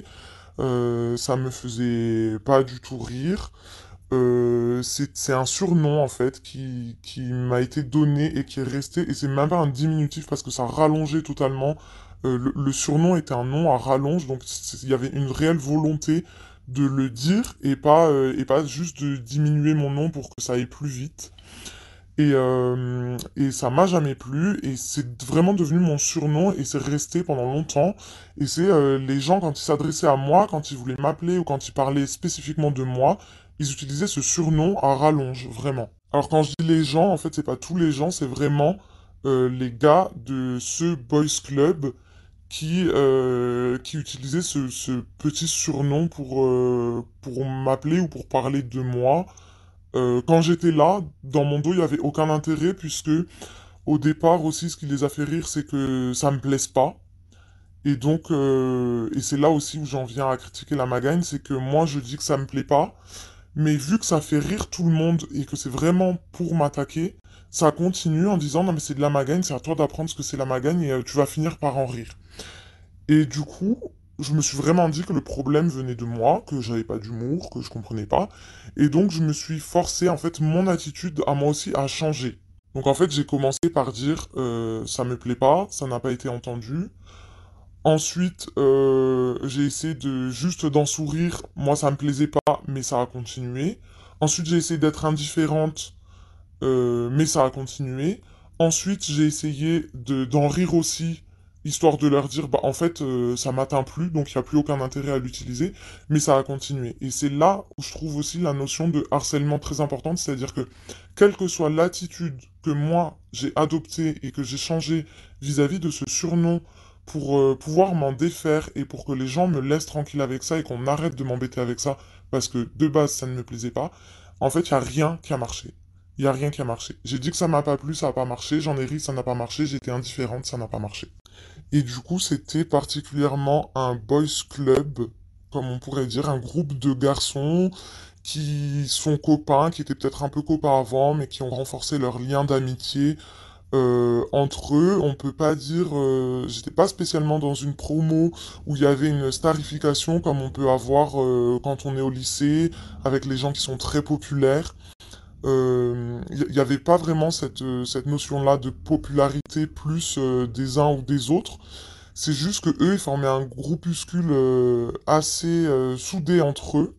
Euh, ça me faisait pas du tout rire. Euh, c'est, c'est un surnom en fait qui, qui m'a été donné et qui est resté. Et c'est même pas un diminutif parce que ça rallongeait totalement. Euh, le, le surnom était un nom à rallonge, donc c'est- il y avait une réelle volonté de le dire et pas, euh, et pas juste de diminuer mon nom pour que ça aille plus vite. Et, euh, et ça m'a jamais plu, et c'est vraiment devenu mon surnom, et c'est resté pendant longtemps. Et c'est euh, les gens, quand ils s'adressaient à moi, quand ils voulaient m'appeler ou quand ils parlaient spécifiquement de moi, ils utilisaient ce surnom à rallonge, vraiment. Alors quand je dis les gens, en fait, c'est pas tous les gens, c'est vraiment euh, les gars de ce boys club qui, euh, qui utilisaient ce, ce petit surnom pour, euh, pour m'appeler ou pour parler de moi. Euh, quand j'étais là, dans mon dos, il n'y avait aucun intérêt, puisque au départ aussi, ce qui les a fait rire, c'est que ça me plaise pas. Et donc, euh, et c'est là aussi où j'en viens à critiquer la Magagne, c'est que moi, je dis que ça me plaît pas, mais vu que ça fait rire tout le monde et que c'est vraiment pour m'attaquer, ça continue en disant non mais c'est de la Magagne, c'est à toi d'apprendre ce que c'est la Magagne et euh, tu vas finir par en rire. Et du coup, je me suis vraiment dit que le problème venait de moi, que j'avais pas d'humour, que je comprenais pas. Et donc, je me suis forcé, en fait, mon attitude à moi aussi a changé. Donc, en fait, j'ai commencé par dire, euh, ça me plaît pas, ça n'a pas été entendu. Ensuite, euh, j'ai essayé de juste d'en sourire. Moi, ça me plaisait pas, mais ça a continué. Ensuite, j'ai essayé d'être indifférente, euh, mais ça a continué. Ensuite, j'ai essayé de, d'en rire aussi, histoire de leur dire, bah, en fait, euh, ça m'atteint plus, donc il n'y a plus aucun intérêt à l'utiliser, mais ça a continué. Et c'est là où je trouve aussi la notion de harcèlement très importante, c'est-à-dire que, quelle que soit l'attitude que moi j'ai adoptée et que j'ai changée vis-à-vis de ce surnom pour euh, pouvoir m'en défaire et pour que les gens me laissent tranquille avec ça et qu'on arrête de m'embêter avec ça, parce que de base ça ne me plaisait pas, en fait, il n'y a rien qui a marché. Il n'y a rien qui a marché. J'ai dit que ça m'a pas plu, ça n'a pas marché, j'en ai ri, ça n'a pas marché, j'étais indifférente, ça n'a pas marché. Et du coup, c'était particulièrement un boys club, comme on pourrait dire, un groupe de garçons qui sont copains, qui étaient peut-être un peu copains avant, mais qui ont renforcé leur lien d'amitié euh, entre eux. On peut pas dire, euh, j'étais pas spécialement dans une promo où il y avait une starification comme on peut avoir euh, quand on est au lycée, avec les gens qui sont très populaires. Euh, Il n'y avait pas vraiment cette, euh, cette notion-là de popularité plus euh, des uns ou des autres. C'est juste que eux, ils formaient un groupuscule euh, assez euh, soudé entre eux.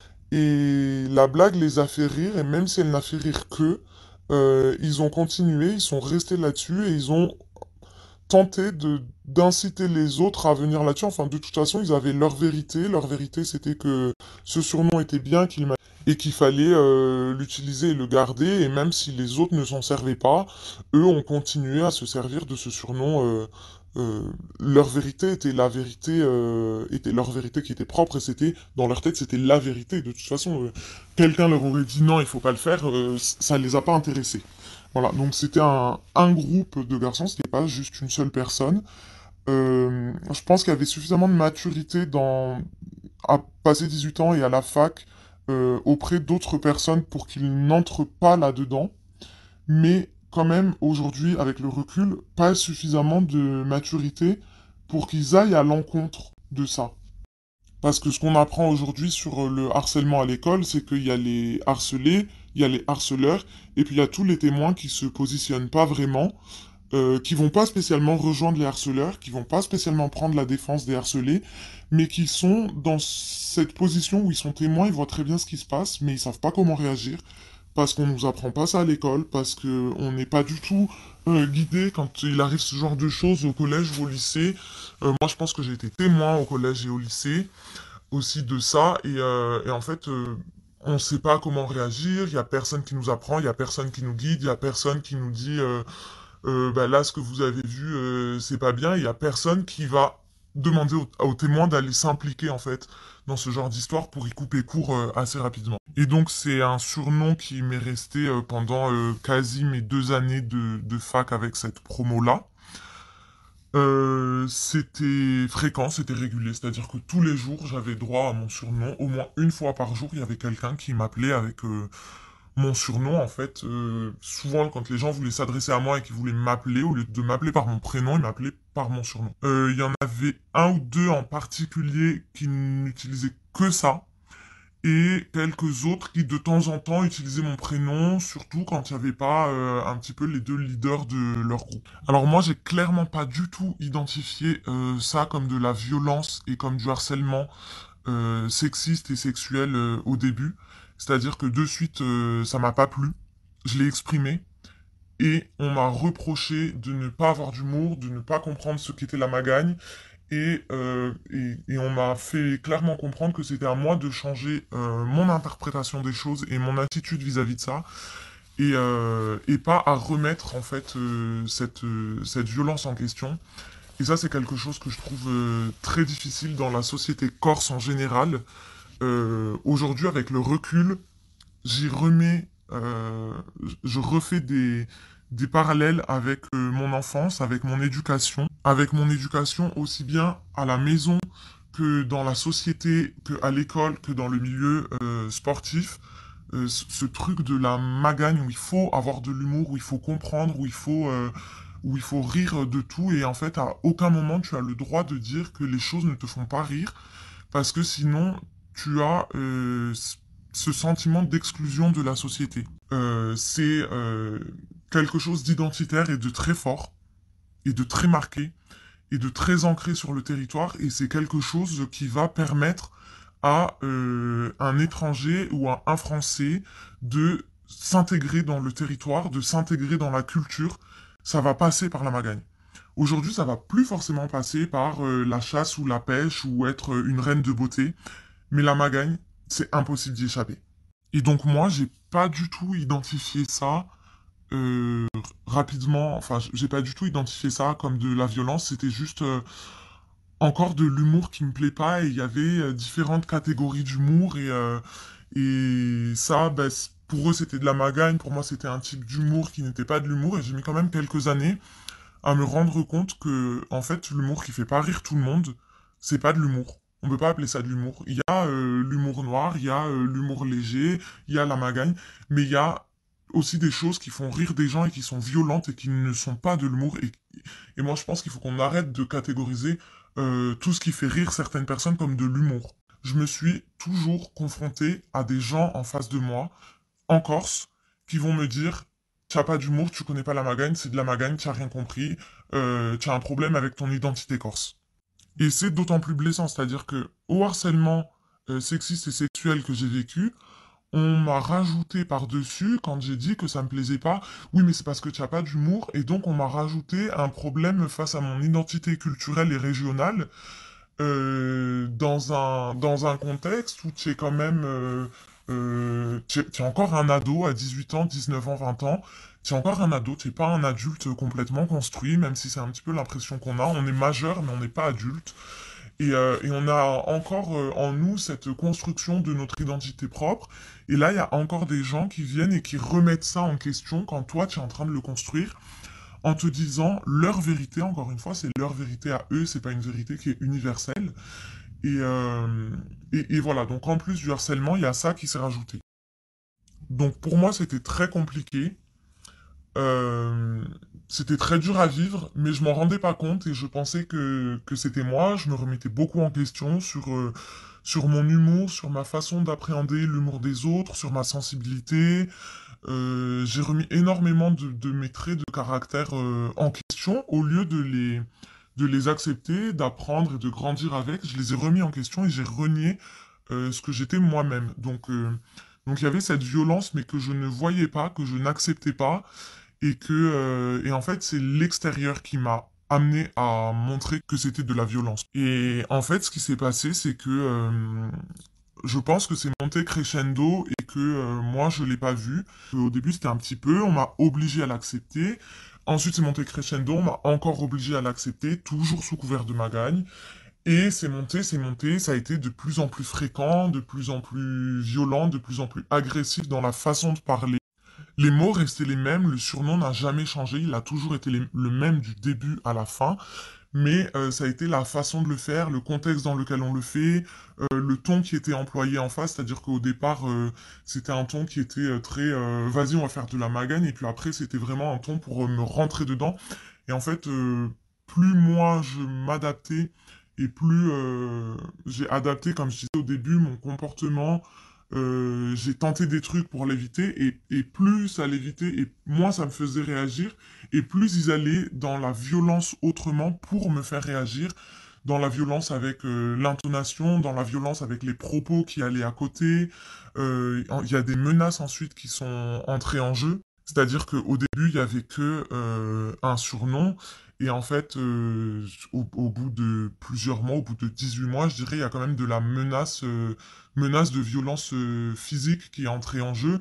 Et la blague les a fait rire, et même si elle n'a fait rire qu'eux, euh, ils ont continué, ils sont restés là-dessus, et ils ont tenté de d'inciter les autres à venir là-dessus. Enfin, de toute façon, ils avaient leur vérité. Leur vérité, c'était que ce surnom était bien, qu'il m'a- et qu'il fallait euh, l'utiliser et le garder. Et même si les autres ne s'en servaient pas, eux ont continué à se servir de ce surnom. Euh, euh, leur vérité était la vérité, euh, était leur vérité qui était propre. Et c'était dans leur tête, c'était la vérité. De toute façon, euh, quelqu'un leur aurait dit non, il faut pas le faire. Euh, ça les a pas intéressés. Voilà, donc c'était un, un groupe de garçons, c'était pas juste une seule personne. Euh, je pense qu'il y avait suffisamment de maturité dans, à passer dix-huit ans et à la fac euh, auprès d'autres personnes pour qu'ils n'entrent pas là-dedans. Mais quand même, aujourd'hui, avec le recul, pas suffisamment de maturité pour qu'ils aillent à l'encontre de ça. Parce que ce qu'on apprend aujourd'hui sur le harcèlement à l'école, c'est qu'il y a les harcelés, il y a les harceleurs, et puis il y a tous les témoins qui se positionnent pas vraiment, euh, qui vont pas spécialement rejoindre les harceleurs, qui vont pas spécialement prendre la défense des harcelés, mais qui sont dans cette position où ils sont témoins, ils voient très bien ce qui se passe, mais ils savent pas comment réagir, parce qu'on nous apprend pas ça à l'école, parce que on n'est pas du tout euh, guidé quand il arrive ce genre de choses au collège ou au lycée. Euh, moi, je pense que j'ai été témoin au collège et au lycée aussi de ça, et, euh, et en fait, euh, on sait pas comment réagir, il y a personne qui nous apprend, il y a personne qui nous guide, il y a personne qui nous dit euh, euh, bah là, ce que vous avez vu, euh, c'est pas bien. Il y a personne qui va demander aux, aux témoins d'aller s'impliquer, en fait, dans ce genre d'histoire pour y couper court euh, assez rapidement. Et donc, c'est un surnom qui m'est resté euh, pendant euh, quasi mes deux années de, de fac avec cette promo-là. Euh, c'était fréquent, c'était régulier, c'est-à-dire que tous les jours, j'avais droit à mon surnom. Au moins une fois par jour, il y avait quelqu'un qui m'appelait avec euh, mon surnom, en fait. Euh, souvent, quand les gens voulaient s'adresser à moi et qu'ils voulaient m'appeler, au lieu de m'appeler par mon prénom, ils m'appelaient par mon surnom. Euh, Il y en avait un ou deux en particulier qui n'utilisaient que ça, et quelques autres qui de temps en temps utilisaient mon prénom, surtout quand il n'y avait pas euh, un petit peu les deux leaders de leur groupe. Alors moi, j'ai clairement pas du tout identifié euh, ça comme de la violence et comme du harcèlement euh, sexiste et sexuel euh, au début. C'est-à-dire que de suite, euh, ça m'a pas plu. Je l'ai exprimé. Et on m'a reproché de ne pas avoir d'humour, de ne pas comprendre ce qu'était la magagne. Et, euh, et, et on m'a fait clairement comprendre que c'était à moi de changer euh, mon interprétation des choses et mon attitude vis-à-vis de ça. Et, euh, et pas à remettre en fait euh, cette, euh, cette violence en question. Et ça, c'est quelque chose que je trouve euh, très difficile dans la société corse en général. Euh, aujourd'hui, avec le recul, j'y remets, euh, je refais des, des parallèles avec euh, mon enfance, avec mon éducation, avec mon éducation aussi bien à la maison que dans la société, que à l'école, que dans le milieu euh, sportif. Euh, ce ce truc de la magagne où il faut avoir de l'humour, où il faut comprendre, où il faut, euh, où il faut rire de tout, et en fait, à aucun moment tu as le droit de dire que les choses ne te font pas rire, parce que sinon, tu as euh, c- ce sentiment d'exclusion de la société. Euh, c'est euh, quelque chose d'identitaire et de très fort, et de très marqué, et de très ancré sur le territoire, et c'est quelque chose qui va permettre à euh, un étranger ou à un Français de s'intégrer dans le territoire, de s'intégrer dans la culture. Ça va passer par la magagne. Aujourd'hui, ça va plus forcément passer par euh, la chasse ou la pêche ou être euh, une reine de beauté, mais la magagne, c'est impossible d'y échapper. Et donc moi, j'ai pas du tout identifié ça euh, rapidement, enfin, j- j'ai pas du tout identifié ça comme de la violence, c'était juste euh, encore de l'humour qui me plaît pas et il y avait euh, différentes catégories d'humour et, euh, et ça, ben, c- pour eux, c'était de la magagne, pour moi, c'était un type d'humour qui n'était pas de l'humour et j'ai mis quand même quelques années à me rendre compte que, en fait, l'humour qui fait pas rire tout le monde, c'est pas de l'humour. On peut pas appeler ça de l'humour. Il y a euh, l'humour noir, il y a euh, l'humour léger, il y a la magagne, mais il y a aussi des choses qui font rire des gens et qui sont violentes et qui ne sont pas de l'humour. Et, et moi, je pense qu'il faut qu'on arrête de catégoriser euh, tout ce qui fait rire certaines personnes comme de l'humour. Je me suis toujours confronté à des gens en face de moi, en Corse, qui vont me dire, tu n'as pas d'humour, tu connais pas la magagne, c'est de la magagne, tu n'as rien compris, euh, tu as un problème avec ton identité corse. Et c'est d'autant plus blessant, c'est-à-dire que au harcèlement euh, sexiste et sexuel que j'ai vécu, on m'a rajouté par-dessus, quand j'ai dit que ça me plaisait pas, oui, mais c'est parce que tu n'as pas d'humour, et donc on m'a rajouté un problème face à mon identité culturelle et régionale, euh, dans un, dans un contexte où tu es quand même, euh, euh, tu es, tu es encore un ado à dix-huit ans, dix-neuf ans, vingt ans, tu es encore un ado, tu n'es pas un adulte complètement construit, même si c'est un petit peu l'impression qu'on a, on est majeur, mais on n'est pas adulte. Et, euh, et on a encore euh, en nous cette construction de notre identité propre. Et là, il y a encore des gens qui viennent et qui remettent ça en question quand toi, tu es en train de le construire, en te disant leur vérité, encore une fois, c'est leur vérité à eux, c'est pas une vérité qui est universelle. Et, euh, et, et voilà, donc en plus du harcèlement, il y a ça qui s'est rajouté. Donc pour moi, c'était très compliqué. Euh, C'était très dur à vivre, mais je m'en rendais pas compte et je pensais que, que c'était moi. Je me remettais beaucoup en question sur, euh, sur mon humour, sur ma façon d'appréhender l'humour des autres, sur ma sensibilité. Euh, j'ai remis énormément de, de mes traits de caractère euh, en question au lieu de les, de les accepter, d'apprendre et de grandir avec. Je les ai remis en question et j'ai renié euh, ce que j'étais moi-même. Donc, euh, donc il y avait cette violence, mais que je ne voyais pas, que je n'acceptais pas et que euh, et en fait c'est l'extérieur qui m'a amené à montrer que c'était de la violence. Et en fait ce qui s'est passé c'est que euh, je pense que c'est monté crescendo et que euh, moi je l'ai pas vu. Au début c'était un petit peu, on m'a obligé à l'accepter. Ensuite c'est monté crescendo, on m'a encore obligé à l'accepter, toujours sous couvert de magagne. Et c'est monté, c'est monté, ça a été de plus en plus fréquent, de plus en plus violent, de plus en plus agressif dans la façon de parler. Les mots restaient les mêmes, le surnom n'a jamais changé, il a toujours été les- le même du début à la fin, mais euh, ça a été la façon de le faire, le contexte dans lequel on le fait, euh, le ton qui était employé en face, c'est-à-dire qu'au départ, euh, c'était un ton qui était euh, très euh, vas-y, on va faire de la magagne, et puis après, c'était vraiment un ton pour euh, me rentrer dedans. Et en fait, euh, plus moi je m'adaptais, et plus euh, j'ai adapté, comme je disais au début, mon comportement, euh, j'ai tenté des trucs pour l'éviter, et, et plus ça l'évitait, et moins ça me faisait réagir, et plus ils allaient dans la violence autrement pour me faire réagir, dans la violence avec euh, l'intonation, dans la violence avec les propos qui allaient à côté. Euh, Il y a des menaces ensuite qui sont entrées en jeu. C'est-à-dire qu'au début, il y avait que euh, un surnom. Et en fait, euh, au, au bout de plusieurs mois, au bout de dix-huit mois, je dirais, il y a quand même de la menace, euh, menace de violence euh, physique qui est entrée en jeu.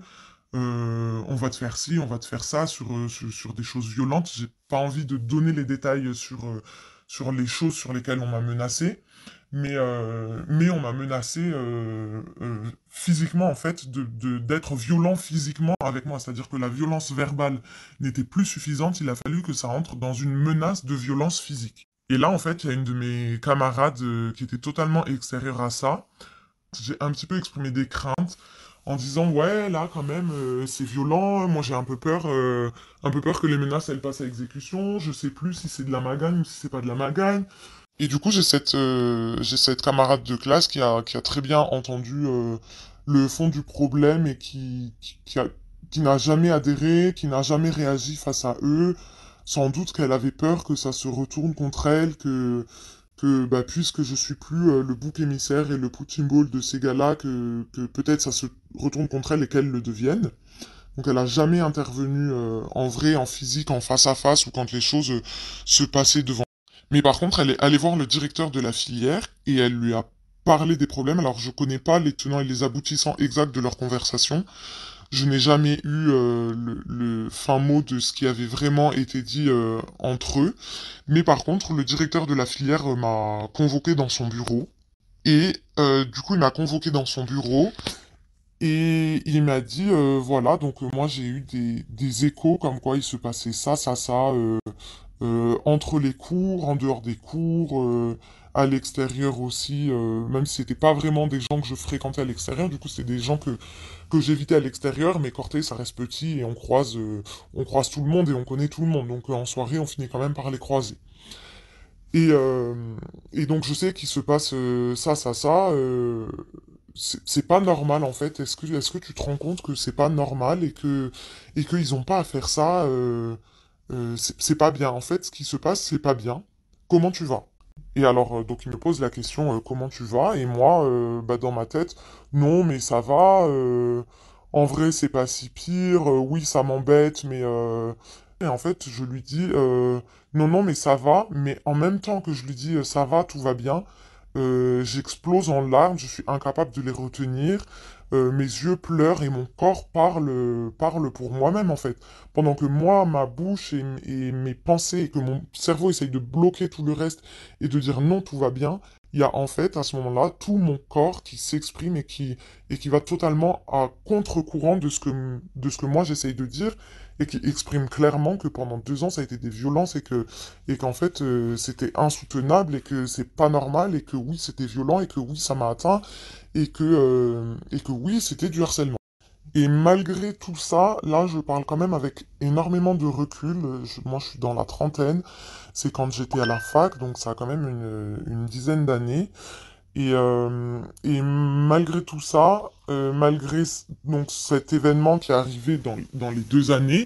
Euh, on va te faire ci, on va te faire ça sur, euh, sur, sur des choses violentes. J'ai pas envie de donner les détails sur, euh, sur les choses sur lesquelles on m'a menacé, mais, euh, mais on m'a menacé euh, euh, physiquement, en fait, de, de- d'être violent physiquement avec moi. C'est-à-dire que la violence verbale n'était plus suffisante, il a fallu que ça entre dans une menace de violence physique. Et là, en fait, il y a une de mes camarades euh, qui était totalement extérieure à ça. J'ai un petit peu exprimé des craintes en disant ouais là quand même euh, c'est violent, moi j'ai un peu peur euh, un peu peur que les menaces elles passent à exécution, je sais plus si c'est de la magagne ou si c'est pas de la magagne. Et du coup j'ai cette euh, j'ai cette camarade de classe qui a qui a très bien entendu euh, le fond du problème et qui qui, qui a qui n'a jamais adhéré, qui n'a jamais réagi face à eux. Sans doute qu'elle avait peur que ça se retourne contre elle, que que bah, puisque je suis plus euh, le bouc émissaire et le punching ball de ces gars-là, que, que peut-être ça se retourne contre elle et qu'elle le devienne. Donc elle a jamais intervenu euh, en vrai, en physique, en face à face ou quand les choses euh, se passaient devant. Mais par contre, elle est allée voir le directeur de la filière et elle lui a parlé des problèmes. Alors je connais pas les tenants et les aboutissants exacts de leur conversation. Je n'ai jamais eu euh, le, le fin mot de ce qui avait vraiment été dit euh, entre eux. Mais par contre, le directeur de la filière euh, m'a convoqué dans son bureau. Et euh, du coup, il m'a convoqué dans son bureau et il m'a dit, euh, voilà, donc euh, moi j'ai eu des, des échos comme quoi il se passait ça, ça, ça, euh, euh, entre les cours, en dehors des cours, euh, à l'extérieur aussi, euh, même si c'était pas vraiment des gens que je fréquentais à l'extérieur, du coup c'était des gens que, que j'évitais à l'extérieur, mais Corté ça reste petit et on croise, euh, on croise tout le monde et on connaît tout le monde, donc euh, en soirée on finit quand même par les croiser. Et, euh, et donc je sais qu'il se passe euh, ça, ça, ça. euh, c'est c'est pas normal en fait. Est-ce que, est-ce que tu te rends compte que c'est pas normal et que et qu'ils ont pas à faire ça euh, euh, c'est c'est pas bien. En fait, ce qui se passe, c'est pas bien. Comment tu vas? Et alors, euh, donc il me pose la question euh, comment tu vas? Et moi, euh, bah, dans ma tête, non, mais ça va. euh, en vrai, c'est pas si pire. euh, oui, ça m'embête, mais euh, et en fait, je lui dis euh, non, non, mais ça va. Mais en même temps que je lui dis euh, ça va, tout va bien, euh, j'explose en larmes. Je suis incapable de les retenir. euh, mes yeux pleurent et mon corps parle, parle pour moi-même en fait. Pendant que moi, ma bouche et, et mes pensées et que mon cerveau essaye de bloquer tout le reste et de dire non, tout va bien, il y a en fait à ce moment-là tout mon corps qui s'exprime et qui, et qui va totalement à contre-courant de ce que, de ce que moi j'essaye de dire et qui exprime clairement que pendant deux ans ça a été des violences et que, et qu'en fait euh, c'était insoutenable et que c'est pas normal et que oui c'était violent et que oui ça m'a atteint et que, euh, et que oui c'était du harcèlement. Et malgré tout ça, là, je parle quand même avec énormément de recul. Euh, je- moi, je suis dans la trentaine. C'est quand j'étais à la fac, donc ça a quand même une, une dizaine d'années. Et, euh, et malgré tout ça, euh, malgré c- donc cet événement qui est arrivé dans, dans les deux années,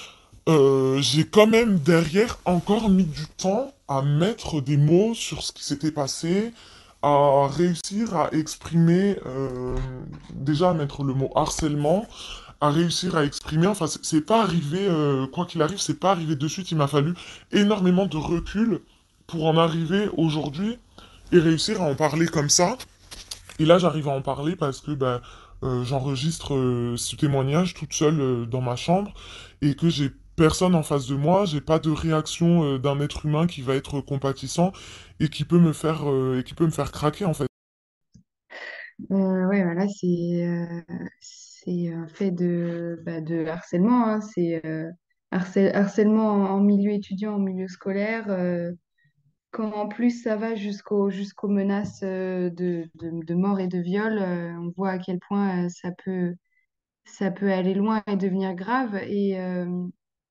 euh, j'ai quand même derrière encore mis du temps à mettre des mots sur ce qui s'était passé, à réussir à exprimer, euh, déjà à mettre le mot harcèlement, à réussir à exprimer. Enfin, c'est c'est pas arrivé, euh, quoi qu'il arrive, c'est pas arrivé de suite. Il m'a fallu énormément de recul pour en arriver aujourd'hui et réussir à en parler comme ça. Et là, j'arrive à en parler parce que ben, euh, j'enregistre euh, ce témoignage toute seule euh, dans ma chambre et que j'ai personne en face de moi, j'ai pas de réaction euh, d'un être humain qui va être compatissant et qui peut me faire euh, et qui peut me faire craquer en fait. Euh, ouais, voilà, c'est euh, c'est un fait de, bah, de harcèlement, hein. C'est euh, harcè- harcèlement en, en milieu étudiant, en milieu scolaire. euh, quand en plus ça va jusqu'au, jusqu'aux menaces euh, de, de, de mort et de viol, euh, on voit à quel point euh, ça peut, ça peut aller loin et devenir grave. Et, euh,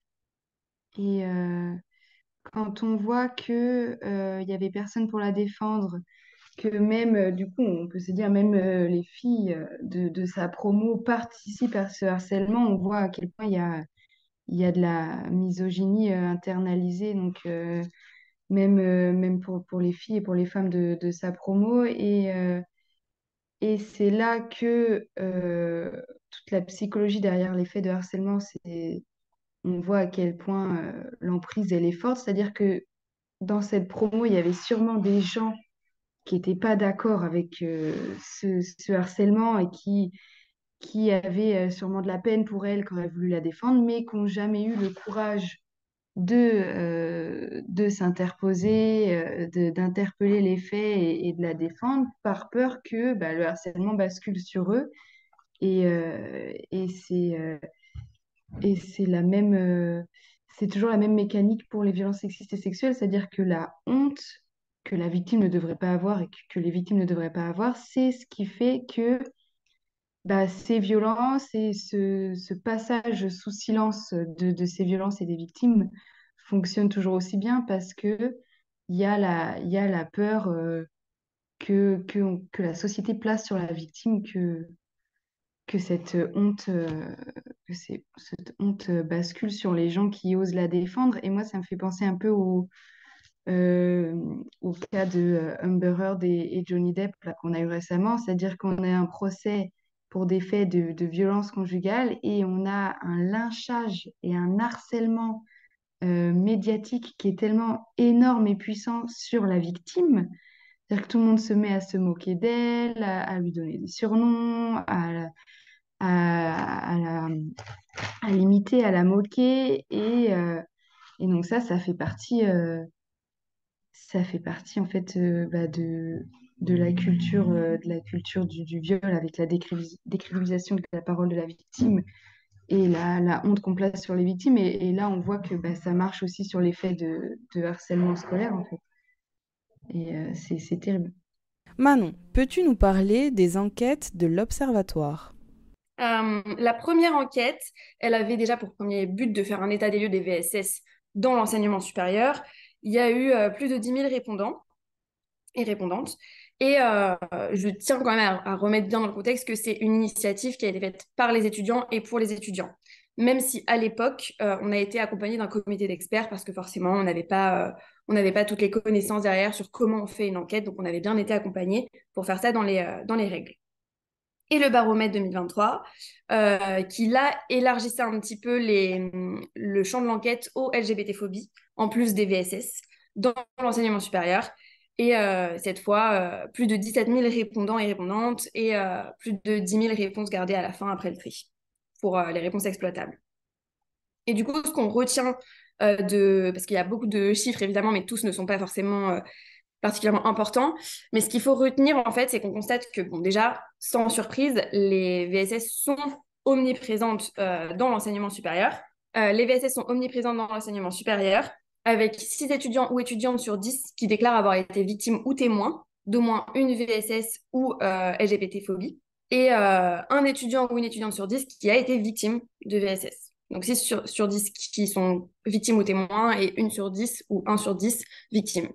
et euh, quand on voit que euh, il y avait personne pour la défendre, que même, euh, du coup, on peut se dire, même euh, les filles euh, de, de sa promo participent à ce harcèlement, on voit à quel point il y a, il y a de la misogynie euh, internalisée, donc euh, même, euh, même pour, pour les filles et pour les femmes de, de sa promo. Et, euh, et c'est là que euh, toute la psychologie derrière les faits de harcèlement, c'est, on voit à quel point euh, l'emprise, elle est forte. C'est-à-dire que dans cette promo, il y avait sûrement des gens qui n'étaient pas d'accord avec euh, ce, ce harcèlement et qui, qui avaient euh, sûrement de la peine pour elle quand elle a voulu la défendre, mais qui n'ont jamais eu le courage de, euh, de s'interposer, euh, de- d'interpeller les faits et, et de la défendre par peur que bah, le harcèlement bascule sur eux. Et, euh, et c'est euh, et c'est la même, euh, c'est toujours la même mécanique pour les violences sexistes et sexuelles, c'est-à-dire que la honte que la victime ne devrait pas avoir et que, que les victimes ne devraient pas avoir, c'est ce qui fait que bah, ces violences et ce, ce passage sous silence de, de ces violences et des victimes fonctionnent toujours aussi bien parce que il y a la, il y a la peur euh, que, que, on- que la société place sur la victime que, que cette honte, euh, que c'est- cette honte euh, bascule sur les gens qui osent la défendre. Et moi, ça me fait penser un peu au, euh, au cas de euh, Amber Heard et, et Johnny Depp là, qu'on a eu récemment. C'est-à-dire qu'on a un procès pour des faits de, de violence conjugale et on a un lynchage et un harcèlement euh, médiatique qui est tellement énorme et puissant sur la victime. C'est-à-dire que tout le monde se met à se moquer d'elle, à, à lui donner des surnoms, à, à, à la, à l'imiter, à la moquer. Et, euh, et donc ça, ça fait partie, euh, ça fait partie en fait euh, bah, de, de la culture, euh, de la culture du, du viol avec la décrivi- décrédibilisation de la parole de la victime et la, la honte qu'on place sur les victimes. Et, et là, on voit que bah, ça marche aussi sur les faits de, de harcèlement scolaire en fait. Et euh, c'est, c'est terrible. Manon, peux-tu nous parler des enquêtes de l'Observatoire? Euh, la première enquête, elle avait déjà pour premier but de faire un état des lieux des V S S dans l'enseignement supérieur. Il y a eu euh, plus de dix mille répondants et répondantes. Et euh, je tiens quand même à, à remettre bien dans le contexte que c'est une initiative qui a été faite par les étudiants et pour les étudiants. Même si à l'époque, euh, on a été accompagné d'un comité d'experts parce que forcément, on n'avait pas, euh, on n'avait pas toutes les connaissances derrière sur comment on fait une enquête. Donc, on avait bien été accompagné pour faire ça dans les, euh, dans les règles. Et le baromètre deux mille vingt-trois, euh, qui là élargissait un petit peu les, le champ de l'enquête aux L G B T-phobies, en plus des V S S, dans l'enseignement supérieur. Et euh, cette fois, euh, plus de dix-sept mille répondants et répondantes et euh, plus de dix mille réponses gardées à la fin après le tri pour euh, les réponses exploitables. Et du coup, ce qu'on retient euh, de... Parce qu'il y a beaucoup de chiffres, évidemment, mais tous ne sont pas forcément euh, particulièrement importants. Mais ce qu'il faut retenir, en fait, c'est qu'on constate que, bon, déjà, sans surprise, les V S S sont omniprésentes euh, dans l'enseignement supérieur. Euh, les V S S sont omniprésentes dans l'enseignement supérieur, avec six étudiants ou étudiantes sur dix qui déclarent avoir été victimes ou témoins d'au moins une V S S ou euh, L G B T-phobie, et euh, un étudiant ou une étudiante sur dix qui a été victime de V S S. Donc six sur, sur dix qui sont victimes ou témoins et une sur dix ou un sur dix victimes.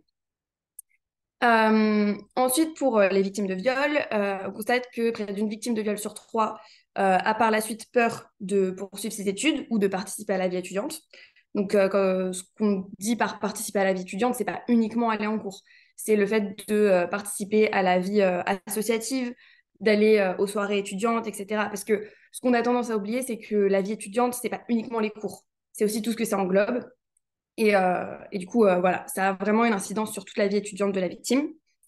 Euh, ensuite, pour euh, les victimes de viol, euh, on constate que près d'une victime de viol sur trois euh, a par la suite peur de poursuivre ses études ou de participer à la vie étudiante. Donc, euh, quand- ce qu'on dit par participer à la vie étudiante, c'est pas uniquement aller en cours. C'est le fait de euh, participer à la vie euh, associative, d'aller euh, aux soirées étudiantes, et cetera. Parce que ce qu'on a tendance à oublier, c'est que la vie étudiante, c'est pas uniquement les cours. C'est aussi tout ce que ça englobe. Et, euh, et du coup, euh, voilà, ça a vraiment une incidence sur toute la vie étudiante de la victime.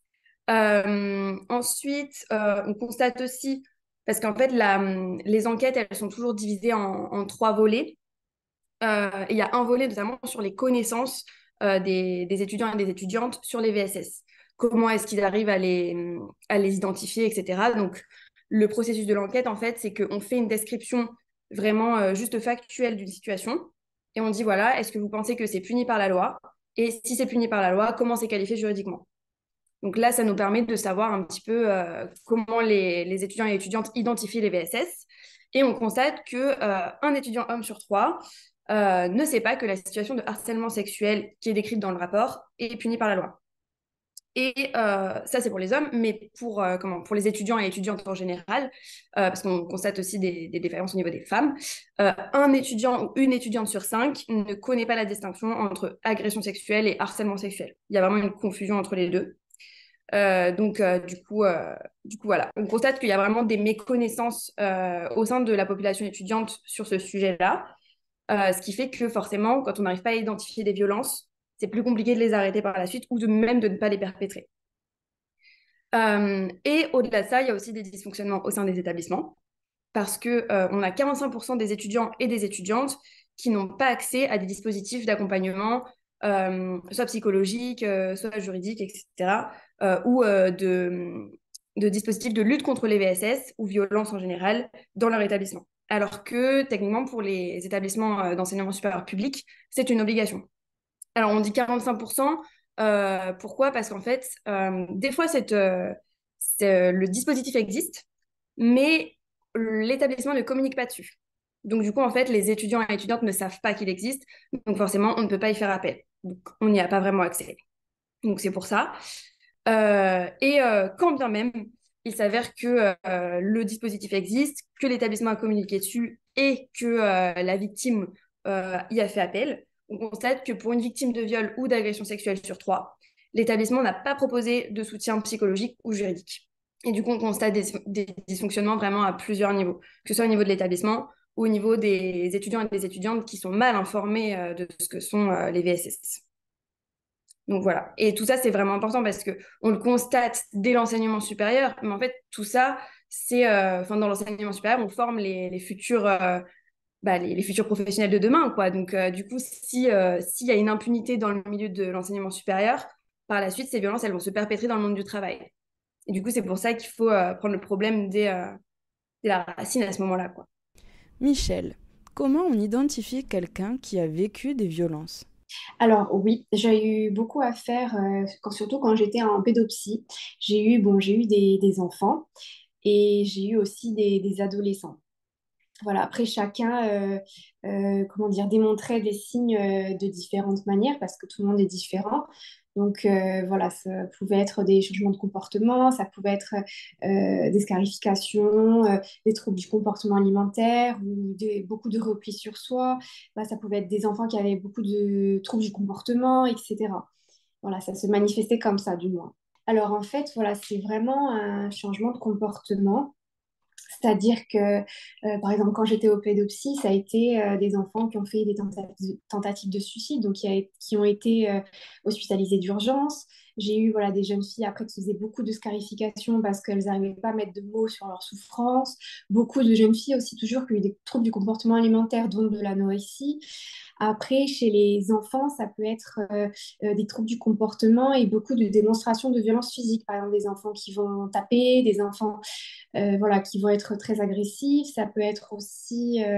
Euh, ensuite, euh, on constate aussi, parce qu'en fait, la, les enquêtes, elles sont toujours divisées en, en trois volets. Euh, et il y a un volet notamment sur les connaissances euh, des, des étudiants et des étudiantes sur les V S S. Comment est-ce qu'ils arrivent à les, à les identifier, et cetera. Donc, le processus de l'enquête, en fait, c'est qu'on fait une description vraiment euh, juste factuelle d'une situation. Et on dit, voilà, est-ce que vous pensez que c'est puni par la loi? Et si c'est puni par la loi, comment c'est qualifié juridiquement? Donc là, ça nous permet de savoir un petit peu euh, comment les, les étudiants et étudiantes identifient les V S S. Et on constate que euh, un étudiant homme sur trois euh, ne sait pas que la situation de harcèlement sexuel qui est décrite dans le rapport est punie par la loi. Et euh, ça, c'est pour les hommes, mais pour, euh, comment, pour les étudiants et étudiantes en général, euh, parce qu'on constate aussi des, des différences au niveau des femmes, euh, un étudiant ou une étudiante sur cinq ne connaît pas la distinction entre agression sexuelle et harcèlement sexuel. Il y a vraiment une confusion entre les deux. Euh, donc, euh, du coup, euh, du coup, voilà. On constate qu'il y a vraiment des méconnaissances euh, au sein de la population étudiante sur ce sujet-là, euh, ce qui fait que forcément, quand on n'arrive pas à identifier des violences, c'est plus compliqué de les arrêter par la suite ou de même de ne pas les perpétrer. Euh, et au-delà de ça, il y a aussi des dysfonctionnements au sein des établissements, parce que euh, on a quarante-cinq pour cent des étudiants et des étudiantes qui n'ont pas accès à des dispositifs d'accompagnement, euh, soit psychologiques, euh, soit juridiques, et cetera, euh, ou euh, de, de dispositifs de lutte contre les V S S ou violences en général dans leur établissement. Alors que techniquement, pour les établissements euh, d'enseignement supérieur public, c'est une obligation. Alors on dit quarante-cinq pour cent, euh, pourquoi? Parce qu'en fait, euh, des fois, cette, euh, c'est- le dispositif existe, mais l'établissement ne communique pas dessus. Donc, du coup, en fait, les étudiants et étudiantes ne savent pas qu'il existe. Donc, forcément, on ne peut pas y faire appel. Donc, on n'y a pas vraiment accès. Donc, c'est pour ça. Euh, et euh, quand bien même, il s'avère que euh, le dispositif existe, que l'établissement a communiqué dessus et que euh, la victime euh, y a fait appel, on constate que pour une victime de viol ou d'agression sexuelle sur trois, l'établissement n'a pas proposé de soutien psychologique ou juridique. Et du coup, on constate des, des dysfonctionnements vraiment à plusieurs niveaux, que ce soit au niveau de l'établissement ou au niveau des étudiants et des étudiantes qui sont mal informés euh, de ce que sont euh, les V S S. Donc voilà. Et tout ça, c'est vraiment important parce que on le constate dès l'enseignement supérieur, mais en fait, tout ça, c'est, euh, enfin, dans l'enseignement supérieur, on forme les, les futurs, euh, bah, les, les futurs professionnels de demain, quoi. Donc, euh, du coup, si, euh, s'il y a une impunité dans le milieu de l'enseignement supérieur, par la suite, ces violences, elles vont se perpétrer dans le monde du travail. Et du coup, c'est pour ça qu'il faut euh, prendre le problème dès, euh, dès la racine à ce moment-là, quoi. Michel, comment on identifie quelqu'un qui a vécu des violences? Alors oui, j'ai eu beaucoup à faire, euh, quand- surtout quand j'étais en pédopsie. J'ai eu, bon, j'ai eu des, des enfants et j'ai eu aussi des, des adolescents. Voilà, après chacun, euh, euh, comment dire, démontrait des signes euh, de différentes manières parce que tout le monde est différent. Donc euh, voilà, ça pouvait être des changements de comportement, ça pouvait être euh, des scarifications, euh, des troubles du comportement alimentaire ou des- beaucoup de repli sur soi. Bah, ça pouvait être des enfants qui avaient beaucoup de troubles du comportement, et cetera. Voilà, ça se manifestait comme ça, du moins. Alors en fait, voilà, c'est vraiment un changement de comportement. C'est-à-dire que, euh, par exemple, quand j'étais au pédopsie, ça a été euh, des enfants qui ont fait des tentatives, tentatives de suicide, donc qui, a- qui ont été euh, hospitalisés d'urgence. J'ai eu voilà, des jeunes filles après qui faisaient beaucoup de scarification parce qu'elles n'arrivaient pas à mettre de mots sur leur souffrance. Beaucoup de jeunes filles aussi, toujours, qui ont eu des troubles du comportement alimentaire, dont de l'anorexie. Après, chez les enfants, ça peut être euh, euh, des troubles du comportement et beaucoup de démonstrations de violence physique. Par exemple, des enfants qui vont taper, des enfants euh, voilà, qui vont être très agressifs. Ça peut être aussi euh,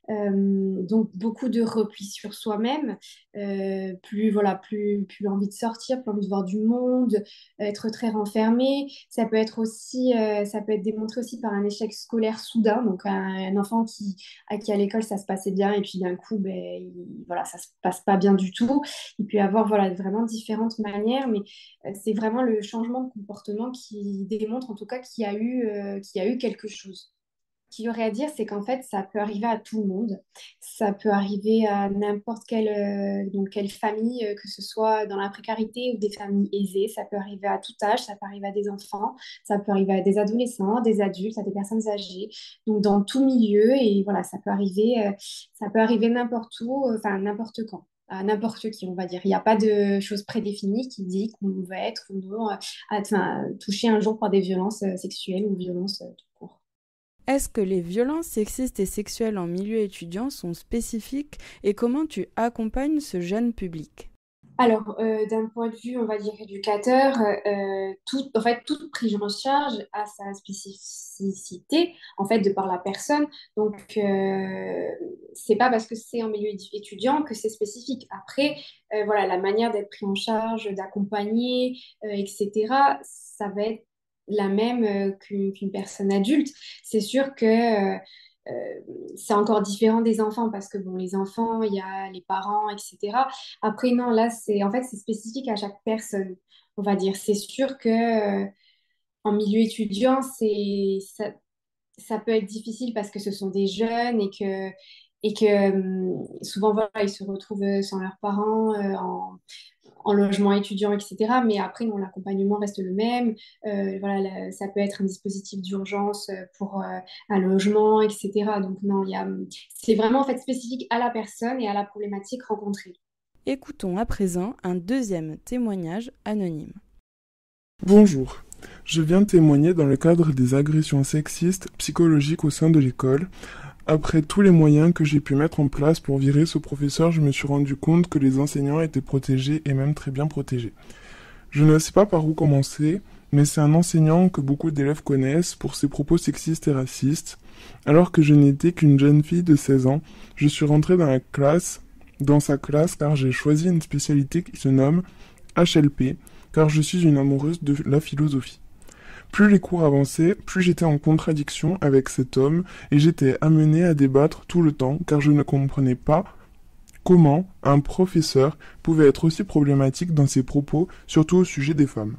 euh, donc beaucoup de repli sur soi-même, euh, plus voilà, plus plus envie de sortir, plus envie de voir du monde, être très renfermé. Ça peut être aussi, euh, ça peut être démontré aussi par un échec scolaire soudain, donc un, un enfant qui à qui à l'école ça se passait bien et puis d'un coup, ben il- voilà, ça se passe pas bien du tout. Il peut y avoir voilà vraiment différentes manières, mais euh, c'est vraiment le changement de comportement qui démontre en tout cas qu'il y a eu, euh, qu'il y a eu quelque chose. Ce qu'il y aurait à dire, c'est qu'en fait, ça peut arriver à tout le monde. Ça peut arriver à n'importe quelle, euh, donc quelle famille, euh, que ce soit dans la précarité ou des familles aisées. Ça peut arriver à tout âge, ça peut arriver à des enfants, ça peut arriver à des adolescents, des adultes, à des personnes âgées. Donc dans tout milieu, et voilà, ça peut arriver, euh, ça peut arriver n'importe où, euh, enfin n'importe quand. À n'importe qui, on va dire. Il n'y a pas de chose prédéfinie qui dit qu'on va être ou non euh, enfin, touché un jour par des violences euh, sexuelles ou violences euh, tout court. Est-ce que les violences sexistes et sexuelles en milieu étudiant sont spécifiques et comment tu accompagnes ce jeune public? Alors, euh, d'un point de vue, on va dire, éducateur, euh, tout, en fait, toute prise en charge a sa spécificité, en fait, de par la personne. Donc, euh, c'est pas parce que c'est en milieu édu- étudiant que c'est spécifique. Après, euh, voilà, la manière d'être pris en charge, d'accompagner, euh, et cetera, ça va être la même euh, qu'une qu'une personne adulte. C'est sûr que euh, euh, c'est encore différent des enfants parce que, bon, les enfants, il y a les parents, et cetera. Après, non, là, c'est en fait, c'est spécifique à chaque personne, on va dire. C'est sûr que euh, en milieu étudiant, c'est ça, ça peut être difficile parce que ce sont des jeunes et que et que hum, souvent voilà, ils se retrouvent euh, sans leurs parents euh, en, en logement étudiant, et cetera. Mais après, non, l'accompagnement reste le même. Euh, voilà, la- ça peut être un dispositif d'urgence euh, pour euh, un logement, et cetera. Donc non, il y a, hum, c'est vraiment en fait spécifique à la personne et à la problématique rencontrée. Écoutons à présent un deuxième témoignage anonyme. Bonjour, je viens témoigner dans le cadre des agressions sexistes psychologiques au sein de l'école. Après tous les moyens que j'ai pu mettre en place pour virer ce professeur, je me suis rendu compte que les enseignants étaient protégés et même très bien protégés. Je ne sais pas par où commencer, mais c'est un enseignant que beaucoup d'élèves connaissent pour ses propos sexistes et racistes. Alors que je n'étais qu'une jeune fille de seize ans, je suis rentrée dans la classe, dans sa classe car j'ai choisi une spécialité qui se nomme H L P, car je suis une amoureuse de la philosophie. Plus les cours avançaient, plus j'étais en contradiction avec cet homme et j'étais amenée à débattre tout le temps car je ne comprenais pas comment un professeur pouvait être aussi problématique dans ses propos, surtout au sujet des femmes.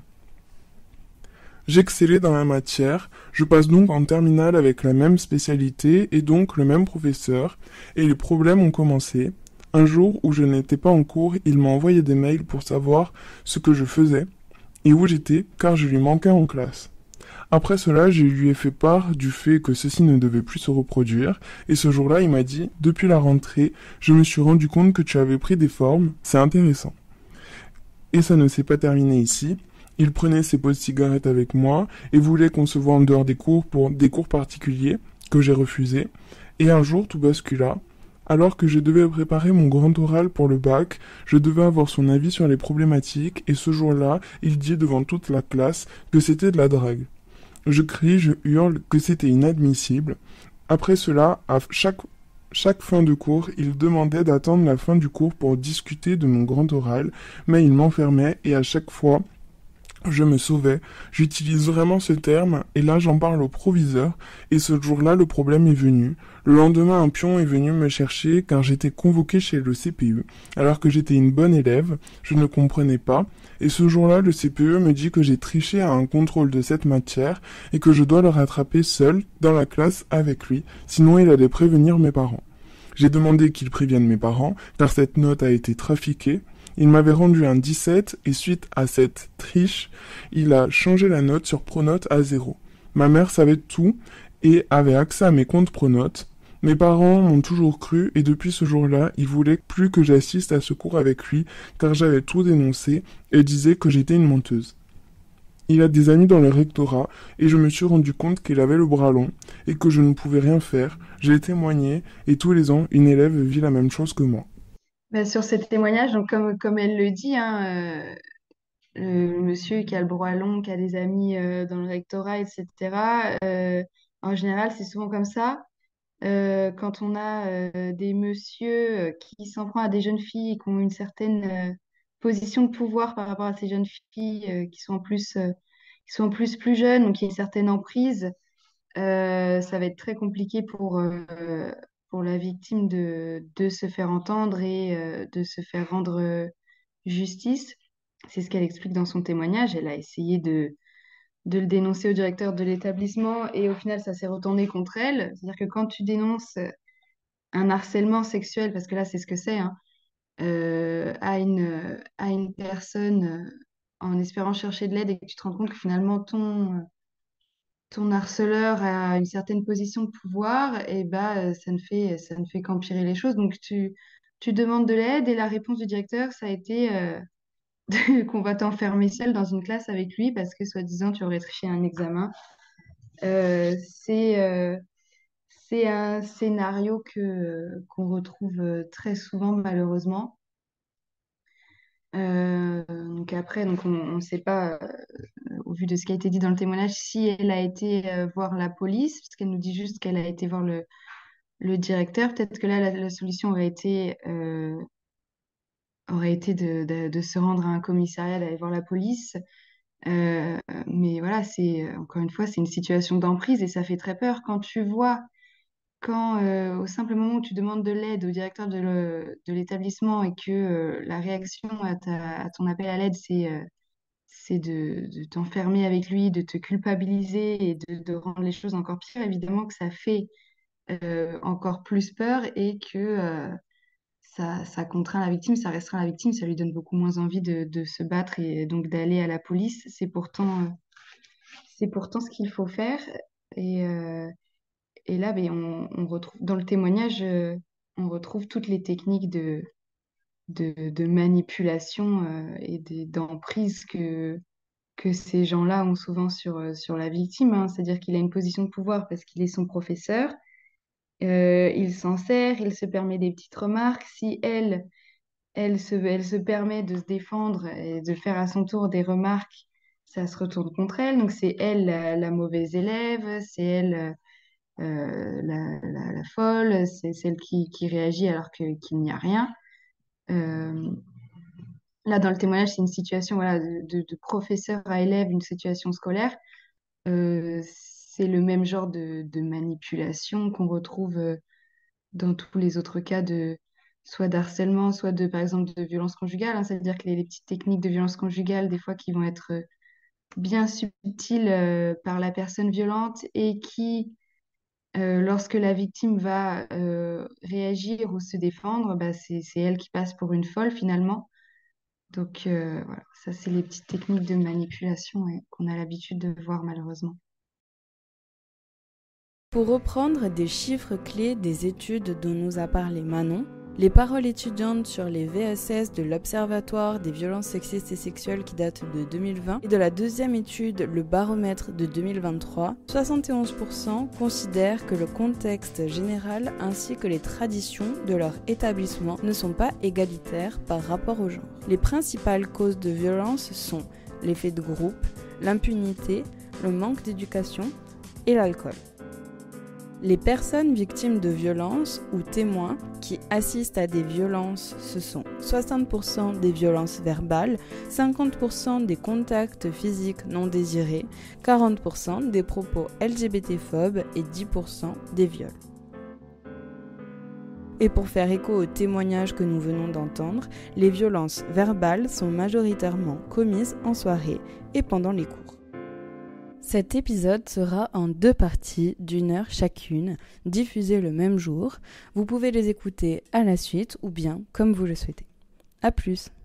J'excellais dans la matière, je passe donc en terminale avec la même spécialité et donc le même professeur, et les problèmes ont commencé. Un jour où je n'étais pas en cours, il m'a envoyé des mails pour savoir ce que je faisais et où j'étais car je lui manquais en classe. Après cela, je lui ai fait part du fait que ceci ne devait plus se reproduire, et ce jour-là, il m'a dit, depuis la rentrée, je me suis rendu compte que tu avais pris des formes, c'est intéressant. Et ça ne s'est pas terminé ici. Il prenait ses pots de cigarettes avec moi et voulait qu'on se voit en dehors des cours pour des cours particuliers que j'ai refusés. Et un jour, tout bascula. Alors que je devais préparer mon grand oral pour le bac, je devais avoir son avis sur les problématiques et ce jour-là, il dit devant toute la classe que c'était de la drague. Je crie, je hurle que c'était inadmissible. Après cela, à chaque, chaque fin de cours, il demandait d'attendre la fin du cours pour discuter de mon grand oral, mais il m'enfermait et à chaque fois, je me sauvais. J'utilise vraiment ce terme, et là j'en parle au proviseur, et ce jour-là le problème est venu. Le lendemain, un pion est venu me chercher car j'étais convoqué chez le C P E, alors que j'étais une bonne élève, je ne comprenais pas, et ce jour-là le C P E me dit que j'ai triché à un contrôle de cette matière, et que je dois le rattraper seul, dans la classe, avec lui, sinon il allait prévenir mes parents. J'ai demandé qu'il prévienne mes parents, car cette note a été trafiquée. Il m'avait rendu un dix-sept et suite à cette triche, il a changé la note sur Pronote à zéro. Ma mère savait tout et avait accès à mes comptes Pronote. Mes parents m'ont toujours cru et depuis ce jour-là, ils voulaient plus que j'assiste à ce cours avec lui car j'avais tout dénoncé et disaient que j'étais une menteuse. Il a des amis dans le rectorat et je me suis rendu compte qu'il avait le bras long et que je ne pouvais rien faire. J'ai témoigné et tous les ans, une élève vit la même chose que moi. Bah, sur ces témoignages, donc comme, comme elle le dit, hein, euh, le monsieur qui a le bras long, qui a des amis euh, dans le rectorat, et cetera, euh, en général, c'est souvent comme ça. Euh, quand on a euh, des messieurs euh, qui s'en prennent à des jeunes filles et qui ont une certaine euh, position de pouvoir par rapport à ces jeunes filles euh, qui sont en plus, euh, qui sont en plus plus jeunes, donc il y a une certaine emprise, euh, ça va être très compliqué pour, euh, pour la victime de, de se faire entendre et euh, de se faire rendre euh, justice. C'est ce qu'elle explique dans son témoignage. Elle a essayé de, de le dénoncer au directeur de l'établissement et au final, ça s'est retourné contre elle. C'est-à-dire que quand tu dénonces un harcèlement sexuel, parce que là, c'est ce que c'est, hein, euh, à une, à une personne euh, en espérant chercher de l'aide et que tu te rends compte que finalement, ton ton harceleur a une certaine position de pouvoir, et bah, euh, ça ne fait, ça ne fait qu'empirer les choses. Donc, tu, tu demandes de l'aide et la réponse du directeur, ça a été euh, de- qu'on va t'enfermer seul dans une classe avec lui parce que, soi-disant, tu aurais triché un examen. Euh, c'est euh, c'est un scénario que, qu'on retrouve euh, très souvent, malheureusement. Euh, donc après, donc on ne sait pas, euh, au vu de ce qui a été dit dans le témoignage, si elle a été euh, voir la police, parce qu'elle nous dit juste qu'elle a été voir le, le directeur. Peut-être que là, la, la solution aurait été, euh, aurait été de, de- de se rendre à un commissariat, d'aller voir la police. Euh, mais voilà, c'est encore une fois, c'est une situation d'emprise et ça fait très peur quand tu vois, quand euh, au simple moment où tu demandes de l'aide au directeur de le- de l'établissement et que euh, la réaction à, ta- à ton appel à l'aide, c'est euh, c'est de, de t'enfermer avec lui, de te culpabiliser et de, de rendre les choses encore pires, évidemment que ça fait euh, encore plus peur et que euh, ça, ça contraint la victime, ça restreint la victime, ça lui donne beaucoup moins envie de, de se battre et donc d'aller à la police. C'est pourtant, euh, c'est pourtant ce qu'il faut faire. Et, euh, et là, ben, on, on retrouve dans le témoignage, euh, on retrouve toutes les techniques de, de, de manipulation euh, et des- d'emprise que, que ces gens-là ont souvent sur, euh, sur la victime, hein. C'est-à-dire qu'il a une position de pouvoir parce qu'il est son professeur. Euh, il s'en sert, il se permet des petites remarques. Si elle, elle se, elle se permet de se défendre et de faire à son tour des remarques, ça se retourne contre elle. Donc c'est elle la, la mauvaise élève, c'est elle euh, la, la- la folle, c'est celle qui, qui réagit alors que, qu'il n'y a rien. Euh, Là, dans le témoignage, c'est une situation voilà, de, de- de professeur à élève, une situation scolaire. Euh, c'est le même genre de, de manipulation qu'on retrouve euh, dans tous les autres cas de soit d'harcèlement, soit de, par exemple, de violence conjugale, hein. C'est-à-dire que les, les petites techniques de violence conjugale, des fois, qui vont être euh, bien subtiles euh, par la personne violente et qui, euh, lorsque la victime va euh, réagir ou se défendre, bah, c'est, c'est elle qui passe pour une folle finalement. Donc euh, voilà, ça, c'est les petites techniques de manipulation ouais, qu'on a l'habitude de voir malheureusement. Pour reprendre des chiffres clés des études dont nous a parlé Manon, les paroles étudiantes sur les V S S de l'Observatoire des violences sexistes et sexuelles qui date de deux mille vingt et de la deuxième étude, le baromètre de deux mille vingt-trois, soixante et onze pour cent considèrent que le contexte général ainsi que les traditions de leur établissement ne sont pas égalitaires par rapport au genre. Les principales causes de violence sont l'effet de groupe, l'impunité, le manque d'éducation et l'alcool. Les personnes victimes de violences ou témoins qui assistent à des violences, ce sont soixante pour cent des violences verbales, cinquante pour cent des contacts physiques non désirés, quarante pour cent des propos L G B T-phobes et dix pour cent des viols. Et pour faire écho aux témoignages que nous venons d'entendre, les violences verbales sont majoritairement commises en soirée et pendant les cours. Cet épisode sera en deux parties d'une heure chacune, diffusées le même jour. Vous pouvez les écouter à la suite ou bien comme vous le souhaitez. À plus!